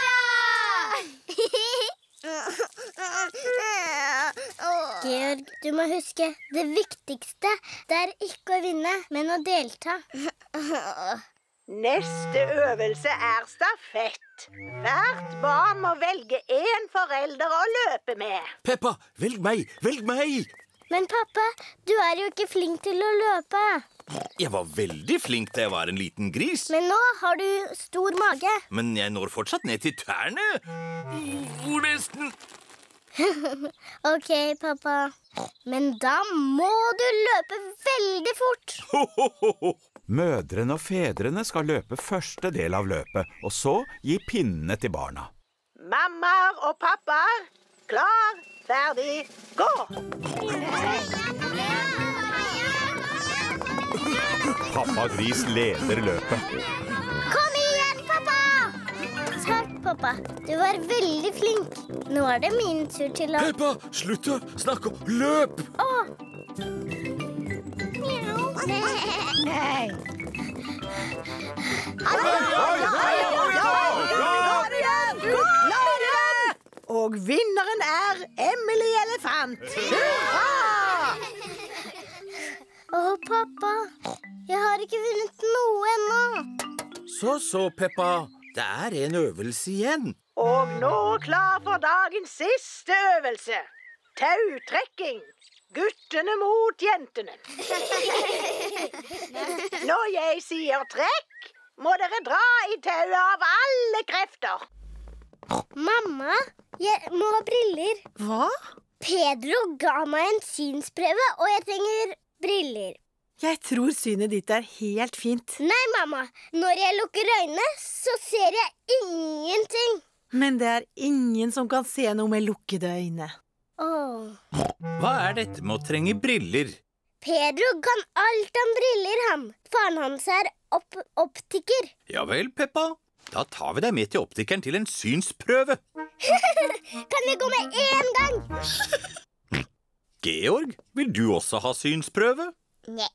Georg, du må huske, det viktigste, det er ikke å vinne, men å delta. Neste øvelse er stafett. Hvert barn må velge en forelder å løpe med. Peppa, velg meg, velg meg! Men pappa, du er jo ikke flink til å løpe. Jeg var veldig flink da jeg var en liten gris. Men nå har du stor mage. Men jeg når fortsatt ned til tærne. Nesten. Ok, pappa. Men da må du løpe veldig fort. Mødrene og fedrene skal løpe første del av løpet, og så gi pinnene til barna. Mammaer og pappaer, klar, ferdig, gå! Pappa Gris leder løpet. Kom igjen, pappa! Takk, pappa. Du var veldig flink. Nå er det min tur til å... Peppa, slutt å snakke om løp! Nei. Gå! vinneren er Emily Elefant. Hurra! Pappa, jeg har ikke vunnet noe ennå. Så, Peppa. Det er en øvelse igjen. Og nå klar for dagens siste øvelse. Tautrekking. Guttene mot jentene. Når jeg sier trekk, må dere dra i tauet av alle krefter. Mamma, jeg må ha briller. Hva? Pedro ga meg en synsprøve, og jeg trenger briller. Jeg tror synet ditt er helt fint. Nei, mamma. Når jeg lukker øynene, så ser jeg ingenting. Men det er ingen som kan se noe med lukkede øyne. Hva er dette med å trenge briller? Pedro kan alt om briller, han. Faren hans er optiker. Ja vel, Peppa. Da tar vi deg med til optikeren til en synsprøve. Kan vi gå med en gang? Georg, vil du også ha synsprøve? Nei.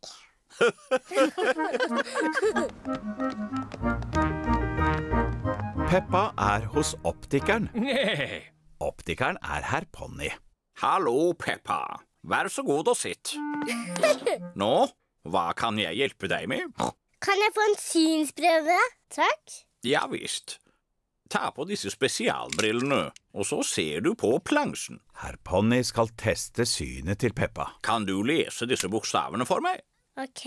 Peppa er hos optikeren. Nei. Optikeren er herr Pony. Hallo, Peppa. Vær så god og sitt. Nå, hva kan jeg hjelpe deg med? Kan jeg få en synsprøve? Takk. Ja visst. Ta på disse spesialbrillene, og så ser du på plansjen. Herr Pony skal teste synet til Peppa. Kan du lese disse bokstavene for meg? Ok.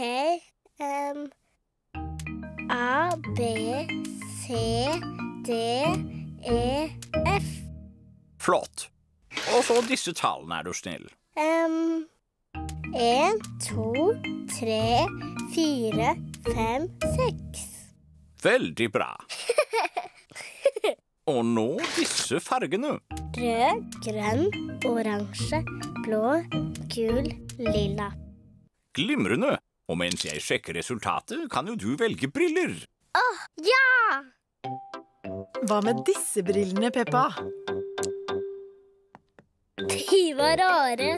A, B, C, D, E, F. Flott. Og så disse tallene, er du snill. 1, 2, 3, 4, 5, 6. Veldig bra. Og nå disse fargene. Rød, grønn, oransje, blå, gul, lilla. Glimrende. Og mens jeg sjekker resultatet, kan jo du velge briller. Ja! Hva med disse brillene, Peppa? De var rare.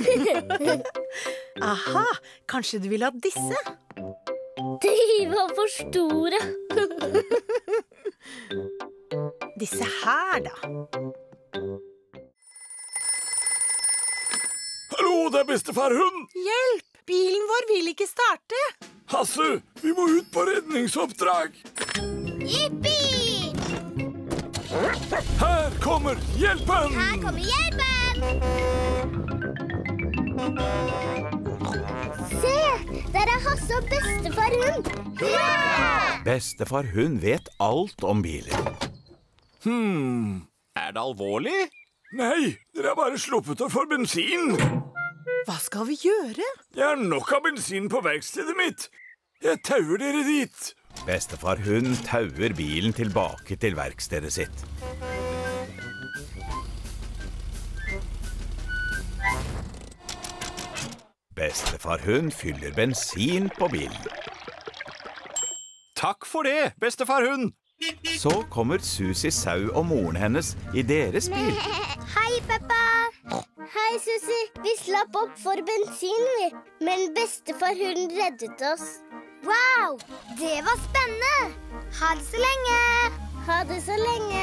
Aha, kanskje du vil ha disse? De var for store. Disse her, da. Hallo, det er bestefar Hund. Hjelp! Bilen vår vil ikke starte. Hasse, vi må ut på redningsoppdrag. Jippi! Her kommer hjelpen! Her kommer hjelpen! Se, der er Hasse og bestefar Hund. Hurra! Bestefar Hund vet alt om biler. Er det alvorlig? Nei, dere har bare sluppet å få bensin. Hva skal vi gjøre? Jeg har nok av bensin på verkstedet mitt. Jeg tauer dere dit. Bestefar Hund tauer bilen tilbake til verkstedet sitt. Bestefar Hund fyller bensin på bilen. Takk for det, bestefar Hund. Så kommer Susi Sau og moren hennes i deres bil. Hei, Peppa. Hei, Susi. Vi slapp opp for bensin, men bestefar Hund reddet oss. Wow, det var spennende. Ha det så lenge. Ha det så lenge.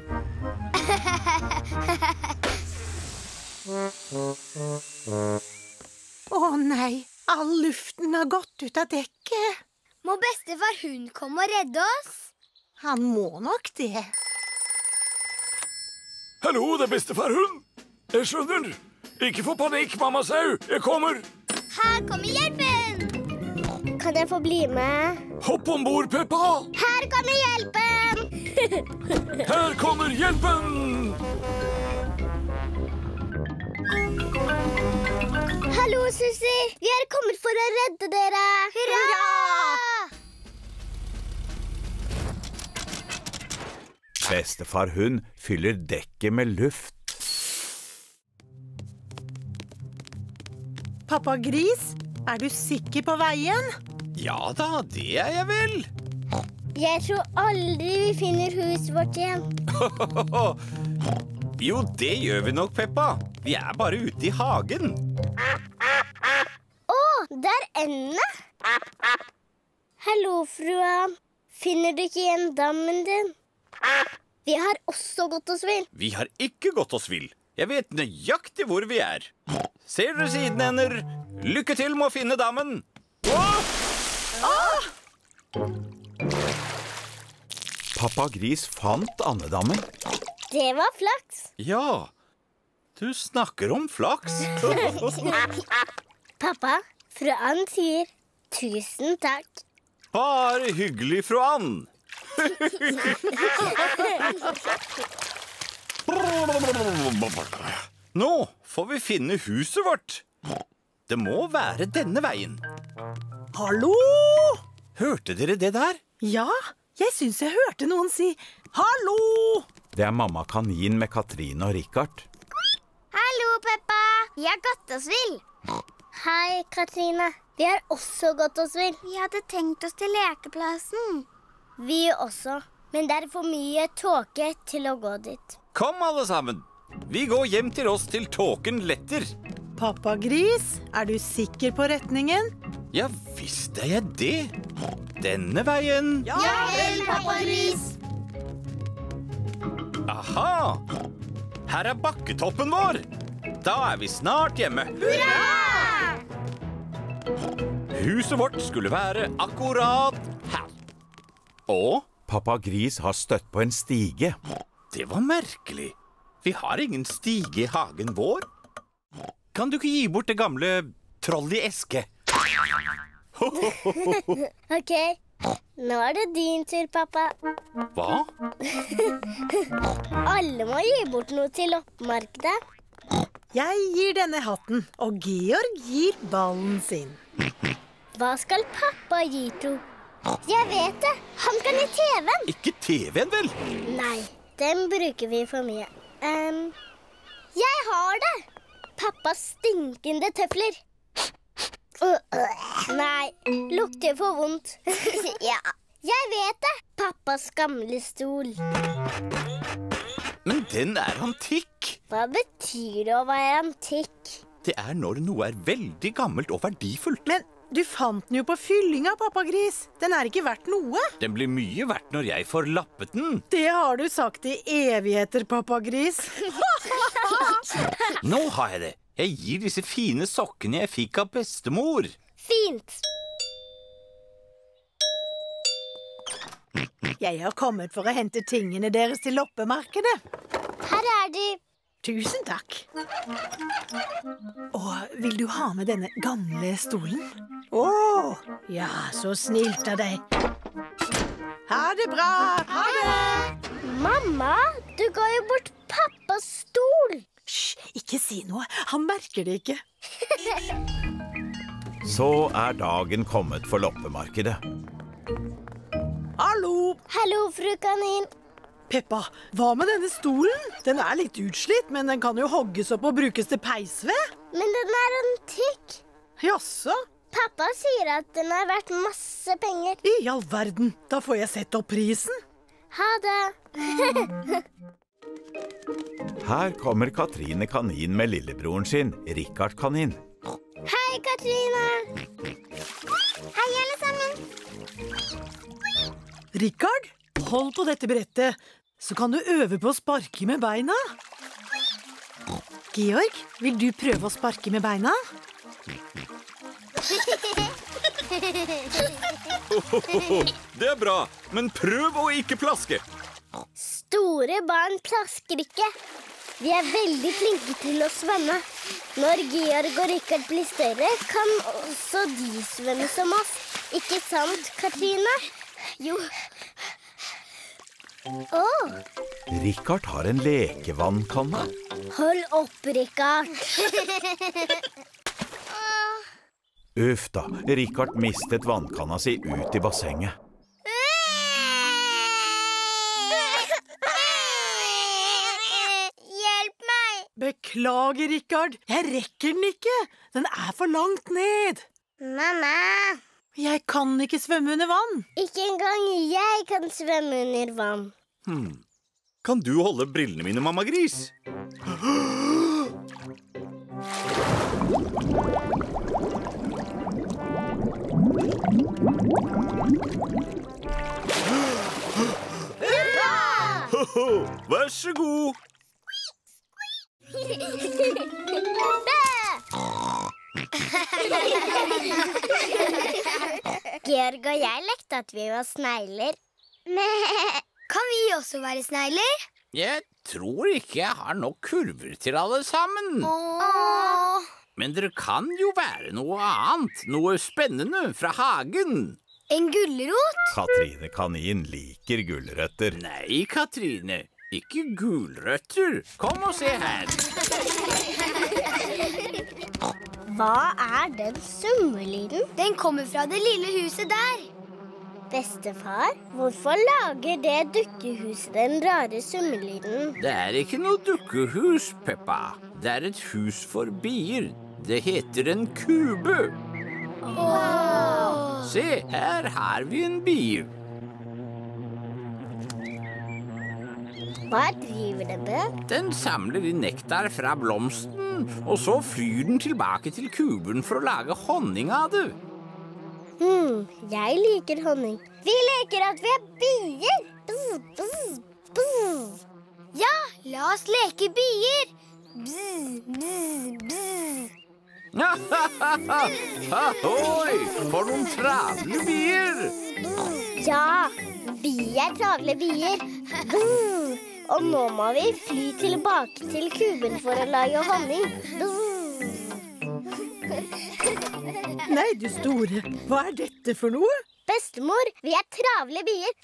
Å nei, all luften har gått ut av dekket. Må bestefar Hund komme og redde oss? Han må nok det. Hallo, det er bestefar Hund. Jeg skjønner. Ikke få panikk, mamma Sau. Jeg kommer. Her kommer hjelpen. Kan jeg få bli med? Hopp ombord, Peppa. Her kommer hjelpen. Her kommer hjelpen. Hallo, Susi. Vi er kommet for å redde dere. Hurra! Bestefar Hund fyller dekket med luft. Pappa Gris, er du sikker på veien? Ja da, det er jeg vel. Jeg tror aldri vi finner huset vårt igjen. Jo, det gjør vi nok, Peppa. Vi er bare ute i hagen. Det er endene. Hallo, frua. Finner du ikke igjen dammen din? Vi har også gått oss vill. Vi har ikke gått oss vill. Jeg vet nøyaktig hvor vi er. Ser dere sidenender? Lykke til med å finne dammen. Pappa Gris fant andedammen. Det var flaks. Ja, du snakker om flaks. Pappa, fru Ann sier tusen takk. Bare hyggelig, fru Ann. Nå får vi finne huset vårt. Det må være denne veien. Hallo? Hørte dere det der? Ja, jeg synes jeg hørte noen si hallo. Det er mamma kanin med Katrine og Richard. Hallo, Peppa. Vi har gått oss vill. Hei, Katrine. Vi har også gått oss vill. Vi hadde tenkt oss til lekeplassen. Vi også. Men det er for mye tåke til å gå dit. Kom alle sammen. Vi går hjem til oss til tåken letter. Pappa Gris, er du sikker på retningen? Ja, visst er jeg det. Denne veien. Ja vel, Pappa Gris. Aha! Her er bakketoppen vår. Da er vi snart hjemme. Hurra! Huset vårt skulle være akkurat her. Og Pappa Gris har støtt på en stige. det var merkelig. Vi har ingen stige i hagen vår. Kan du ikke gi bort det gamle troll i eske? Ok, nå er det din tur, pappa. Hva? Alle må gi bort noe til loppemarkedet. Jeg gir denne hatten, og Georg gir ballen sin. Hva skal pappa gi to? Jeg vet det. Han kan gi TV-en. Ikke TV-en, vel? Nei, den bruker vi for mye. Jeg har det. Pappas stinkende tøfler. Nei, lukter for vondt. Ja, jeg vet det. Pappas gamle stol. Men den er antikk. Hva betyr det å være antikk? Det er når noe er veldig gammelt og verdifullt. Men du fant den jo på fyllinga, Pappa Gris. Den er ikke verdt noe. Den blir mye verdt når jeg får lappet den. Det har du sagt i evigheter, Pappa Gris. Nå har jeg det. Jeg gir disse fine sokkene jeg fikk av bestemor. Fint. Jeg har kommet for å hente tingene deres til loppemarkedet. Her er de. Tusen takk. Og vil du ha med denne gamle stolen? Ja, så snilt av deg. Ha det bra. Ha det. Mamma, du ga jo bort pappas stol. Hysj, ikke si noe. Han merker det ikke. Så er dagen kommet for loppemarkedet. Hallo. Hallo, fru kanin. Peppa, hva med denne stolen? Den er litt utslitt, men den kan jo hogges opp og brukes til peisved. Men den er antikk. Jaså? Pappa sier at den er verdt masse penger. I all verden, da får jeg sett opp prisen. Ha det. Her kommer Katrine kanin med lillebroren sin, Richard kanin. Hei, Katrine. Hei, alle sammen. Richard, hold på dette brettet, så kan du øve på å sparke med beina. Georg, vil du prøve å sparke med beina? Det er bra, men prøv å ikke plaske. Store barn plasker ikke. Vi er veldig flinke til å svømme. Når Georg og Richard blir større, kan også de svømme som oss. Ikke sant, Katrine? Jo. Richard har en lekevannkanne. Hold opp, Richard. Uff da, Richard mistet vannkanna si ut i bassenget. Hjelp meg. Beklager, Richard. Jeg rekker den ikke. Den er for langt ned. Mamma. Jeg kan ikke svømme under vann. Ikke engang jeg kan svømme under vann. Kan du holde brillene mine, mamma gris? Vær så god. Georg og jeg lekte at vi var snegler. Kan vi også være snegler? Jeg tror ikke jeg har nok kurver til alle sammen. Men dere kan jo være noe annet, noe spennende fra hagen. En gulrot? Katrine Kanin liker gulrøtter. Nei, Katrine, ikke gulrøtter. Kom og se her. Hva er den summelyden? Den kommer fra det lille huset der. Bestefar, hvorfor lager det dukkehuset den rare summelyden? Det er ikke noe dukkehus, Peppa. Det er et hus for bier. Det heter en kube. Se, her har vi en bie. Hva driver den med? Den samler inn nektar fra blomsten, og så flyr den tilbake til kuben for å lage honning av det. Jeg liker honning. Vi leker at vi er bier. Bzz, bzz, bzz. Ja, la oss leke bier. Bzz, bzz, bzz. Ahoi, for noen travle bier. Ja, vi er travle bier. Og nå må vi fly tilbake til kuben for å lage honning. Nei, du store, hva er dette for noe? Bestemor, vi er travle bier.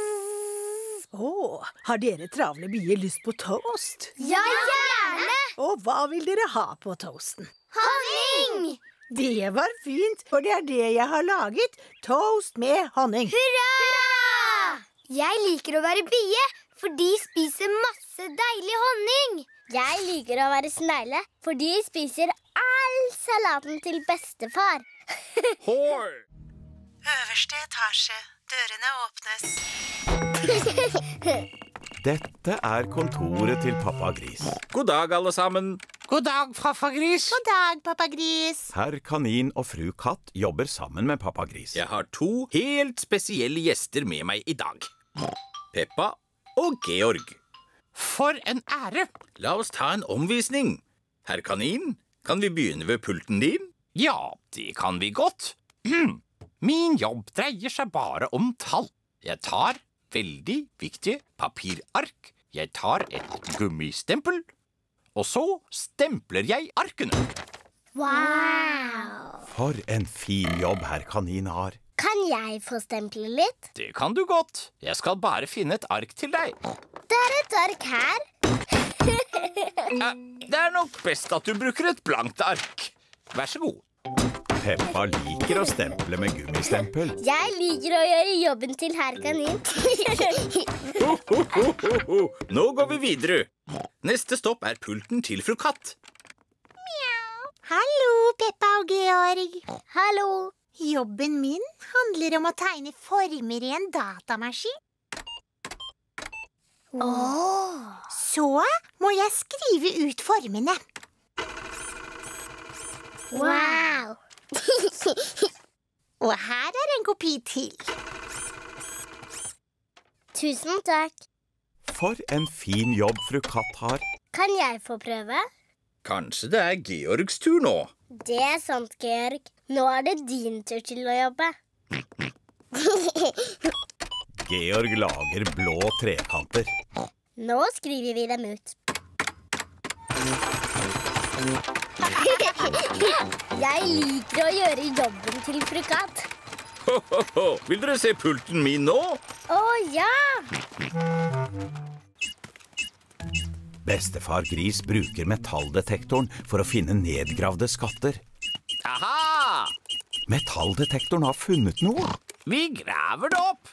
Har dere travle bier lyst på toast? Ja, gjerne! Og hva vil dere ha på toasten? Honning! Det var fint, for det er det jeg har laget. Toast med honning. Hurra! Jeg liker å være bie, for de spiser masse deilig honning. Jeg liker å være snegle, for de spiser all salaten til bestefar. Hoi! Øverste etasje. Dørene åpnes. Dette er kontoret til pappa Gris. God dag, alle sammen. God dag, pappa Gris. God dag, pappa Gris. Herr Kanin og fru Katt jobber sammen med pappa Gris. Jeg har 2 helt spesielle gjester med meg i dag. Peppa og Georg. For en ære. La oss ta en omvisning. Herr Kanin, kan vi begynne ved pulten din? Ja, det kan vi godt. Min jobb dreier seg bare om tall. Jeg tar veldig viktige papirark. Jeg tar et gummistempel, og så stempler jeg arkene. Wow! For en fin jobb herr Kanin har. Kan jeg få stemple litt? Det kan du godt. Jeg skal bare finne et ark til deg. Det er et ark her. Det er nok best at du bruker et blankt ark. Vær så god. Peppa liker å stemple med gummistempel. Jeg liker å gjøre jobben til herr Kanin. Nå går vi videre. Neste stopp er pulten til fru Katt. Hallo, Peppa og Georg. Hallo. Jobben min handler om å tegne former i en datamaskin. Så må jeg skrive ut formene. Wow. Og her er en kopi til. Tusen takk. For en fin jobb fru Katt har. Kan jeg få prøve? Kanskje det er Georgs tur nå. Det er sant, Georg. Nå er det din tur til å jobbe. Georg lager blå trekanter. Nå skriver vi dem ut. Jeg liker å gjøre jobben til fru Katt. Vil dere se pulten min nå? Å, ja! Bestefar Gris bruker metalldetektoren for å finne nedgravde skatter. Aha! Metalldetektoren har funnet noe. Vi graver det opp.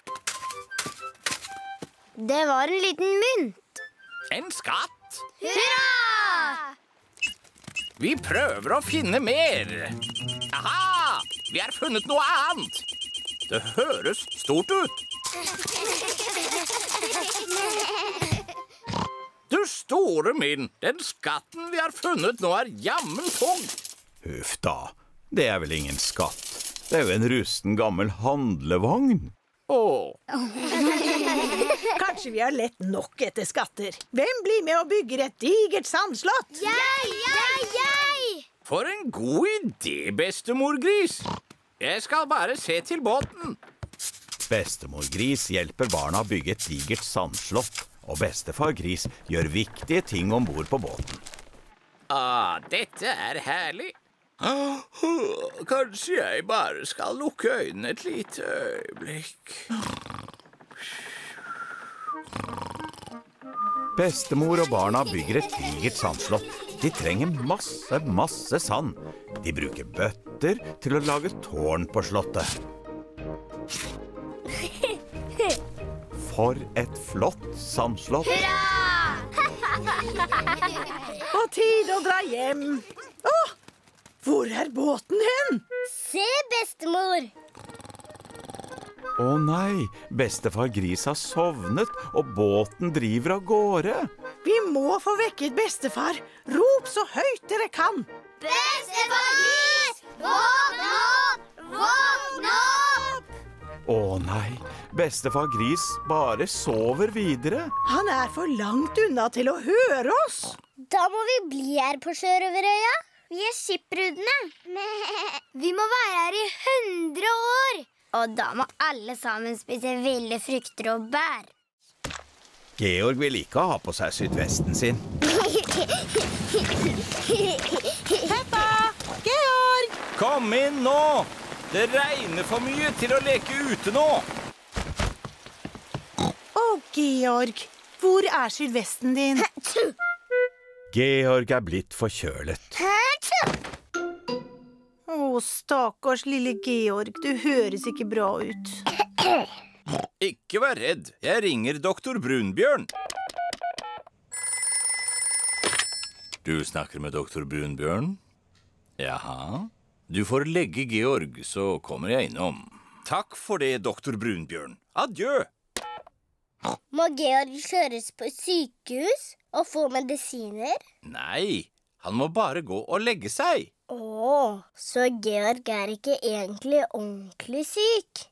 Det var en liten mynt. En skatt. Hurra! Vi prøver å finne mer. Aha! Vi har funnet noe annet. Det høres stort ut. Du store min, den skatten vi har funnet nå er jammen tung. Huff da, det er vel ingen skatt. Det er jo en rusten gammel handlevogn. Kanskje vi har lett nok etter skatter. Hvem blir med og bygger et digert sandslott? Jeg! For en god idé, bestemor Gris. Jeg skal bare se til båten. Bestemor Gris hjelper barna å bygge et digert sandslott, og bestefar Gris gjør viktige ting ombord på båten. Dette er herlig. Kanskje jeg bare skal lukke øynene et lite øyeblikk. Bestemor og barna bygger et digert sandslott. De trenger masse sand. De bruker bøtter til å lage tårn på slottet. For et flott sandslott. På tide å dra hjem. Hvor er båten hen? Se, bestemor! Å nei, bestefar Gris har sovnet, og båten driver av gårde. Vi må få vekket bestefar. Rop så høyt dere kan. Bestefar Gris! Våkne opp! Våkne opp! Å nei, bestefar Gris bare sover videre. Han er for langt unna til å høre oss. Da må vi bli her på Sjørøverøya. Vi er skipbrudene. Vi må være her i 100 år. Og da må alle sammen spise ville frukter og bær. Georg vil ikke ha på seg sydvesten sin. Peppa! Georg! Kom inn nå! Det regner for mye til å leke ute nå. Georg, hvor er sydvesten din? Georg er blitt forkjølet. Stakkars lille Georg, du høres ikke bra ut. Ikke vær redd, jeg ringer doktor Brunbjørn. Du snakker med doktor Brunbjørn? Jaha, du får legge Georg, så kommer jeg innom. Takk for det, doktor Brunbjørn. Adjø! Må Georg kjøres på sykehus og få medisiner? Nei, han må bare gå og legge seg. Så Georg er ikke egentlig ordentlig syk?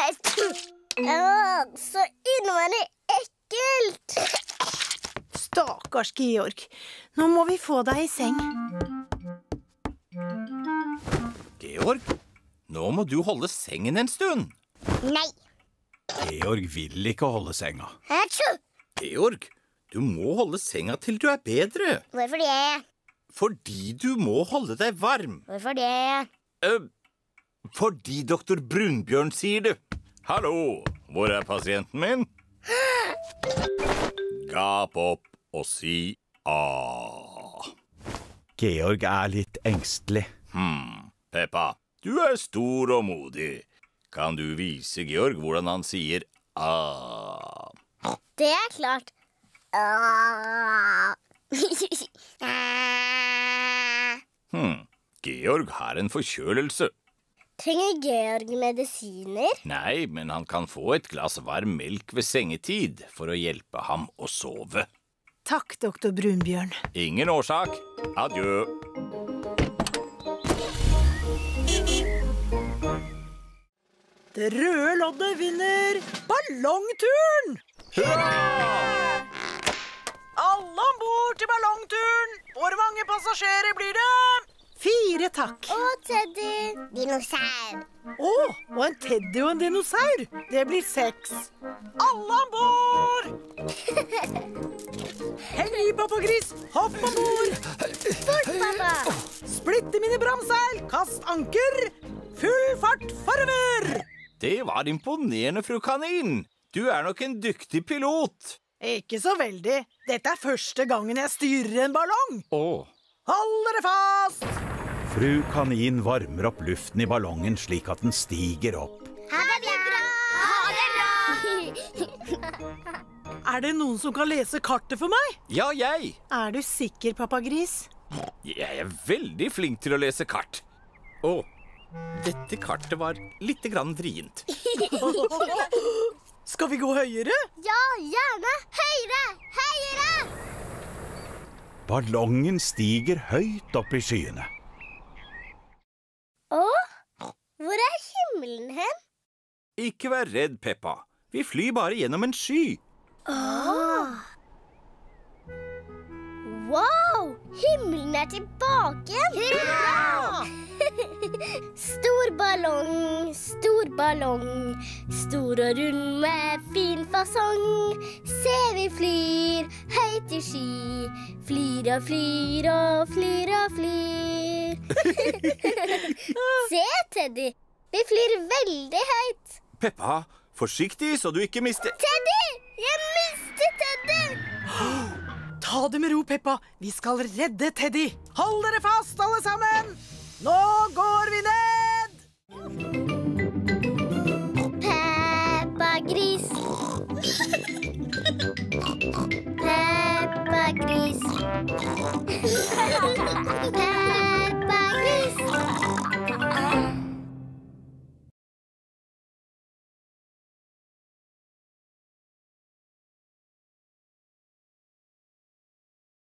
Så innmari ekkelt! Stakkars Georg, nå må vi få deg i seng. Georg, nå må du holde sengen en stund. Nei. Georg vil ikke holde senga. Georg, du må holde senga til du er bedre. Hvorfor det? Fordi du må holde deg varm. Hvorfor det? Fordi doktor Brunbjørn sier det. Hallo, hvor er pasienten min? Gap opp og si A. Georg er litt engstelig. Peppa, du er stor og modig. Kan du vise Georg hvordan han sier A? Det er klart. Georg har en forkjølelse. Trenger Georg medisiner? Nei, men han kan få et glass varm melk ved sengetid for å hjelpe ham å sove. Takk, doktor Brunbjørn. Ingen årsak. Adjø. Det røde loddet vinner ballongturen! Hurra! Alle ombord til ballongturen! Hvor mange passasjerer blir det? 4, takk. Teddy. Dinosaur. Og en teddy og en dinosaur. Det blir 6. Alle ombord! Hei, pappa Gris. Hopp ombord. Fort, pappa. Splitte mine bramseil. Kast anker. Full fart forover. Det var imponerende, fru Kanin. Du er nok en dyktig pilot. Ikke så veldig. Dette er første gangen jeg styrer en ballong. Hold dere fast! Fru Kanin varmer opp luften i ballongen slik at den stiger opp. Ha det bra! Ha det bra! Er det noen som kan lese kartet for meg? Ja, jeg. Er du sikker, pappa Gris? Jeg er veldig flink til å lese kart. Dette kartet var litt grann vrient. Skal vi gå høyere? Ja, gjerne. Høyere! Høyere! Ballongen stiger høyt opp i skyene. Hvor er himmelen hen? Ikke vær redd, Peppa. Vi flyr bare gjennom en sky. Wow! Himmelen er tilbake! Hurra! Stor ballong, stor og rund med fin fasong. Se, vi flyr høyt i sky, flyr og flyr og flyr og flyr. Se, Teddy, vi flyr veldig høyt. Peppa, forsiktig så du ikke mister... Teddy! Jeg mistet Teddy! Ta det med ro, Peppa. Vi skal redde Teddy. Hold dere fast, alle sammen! Nå går vi ned! Peppa Gris.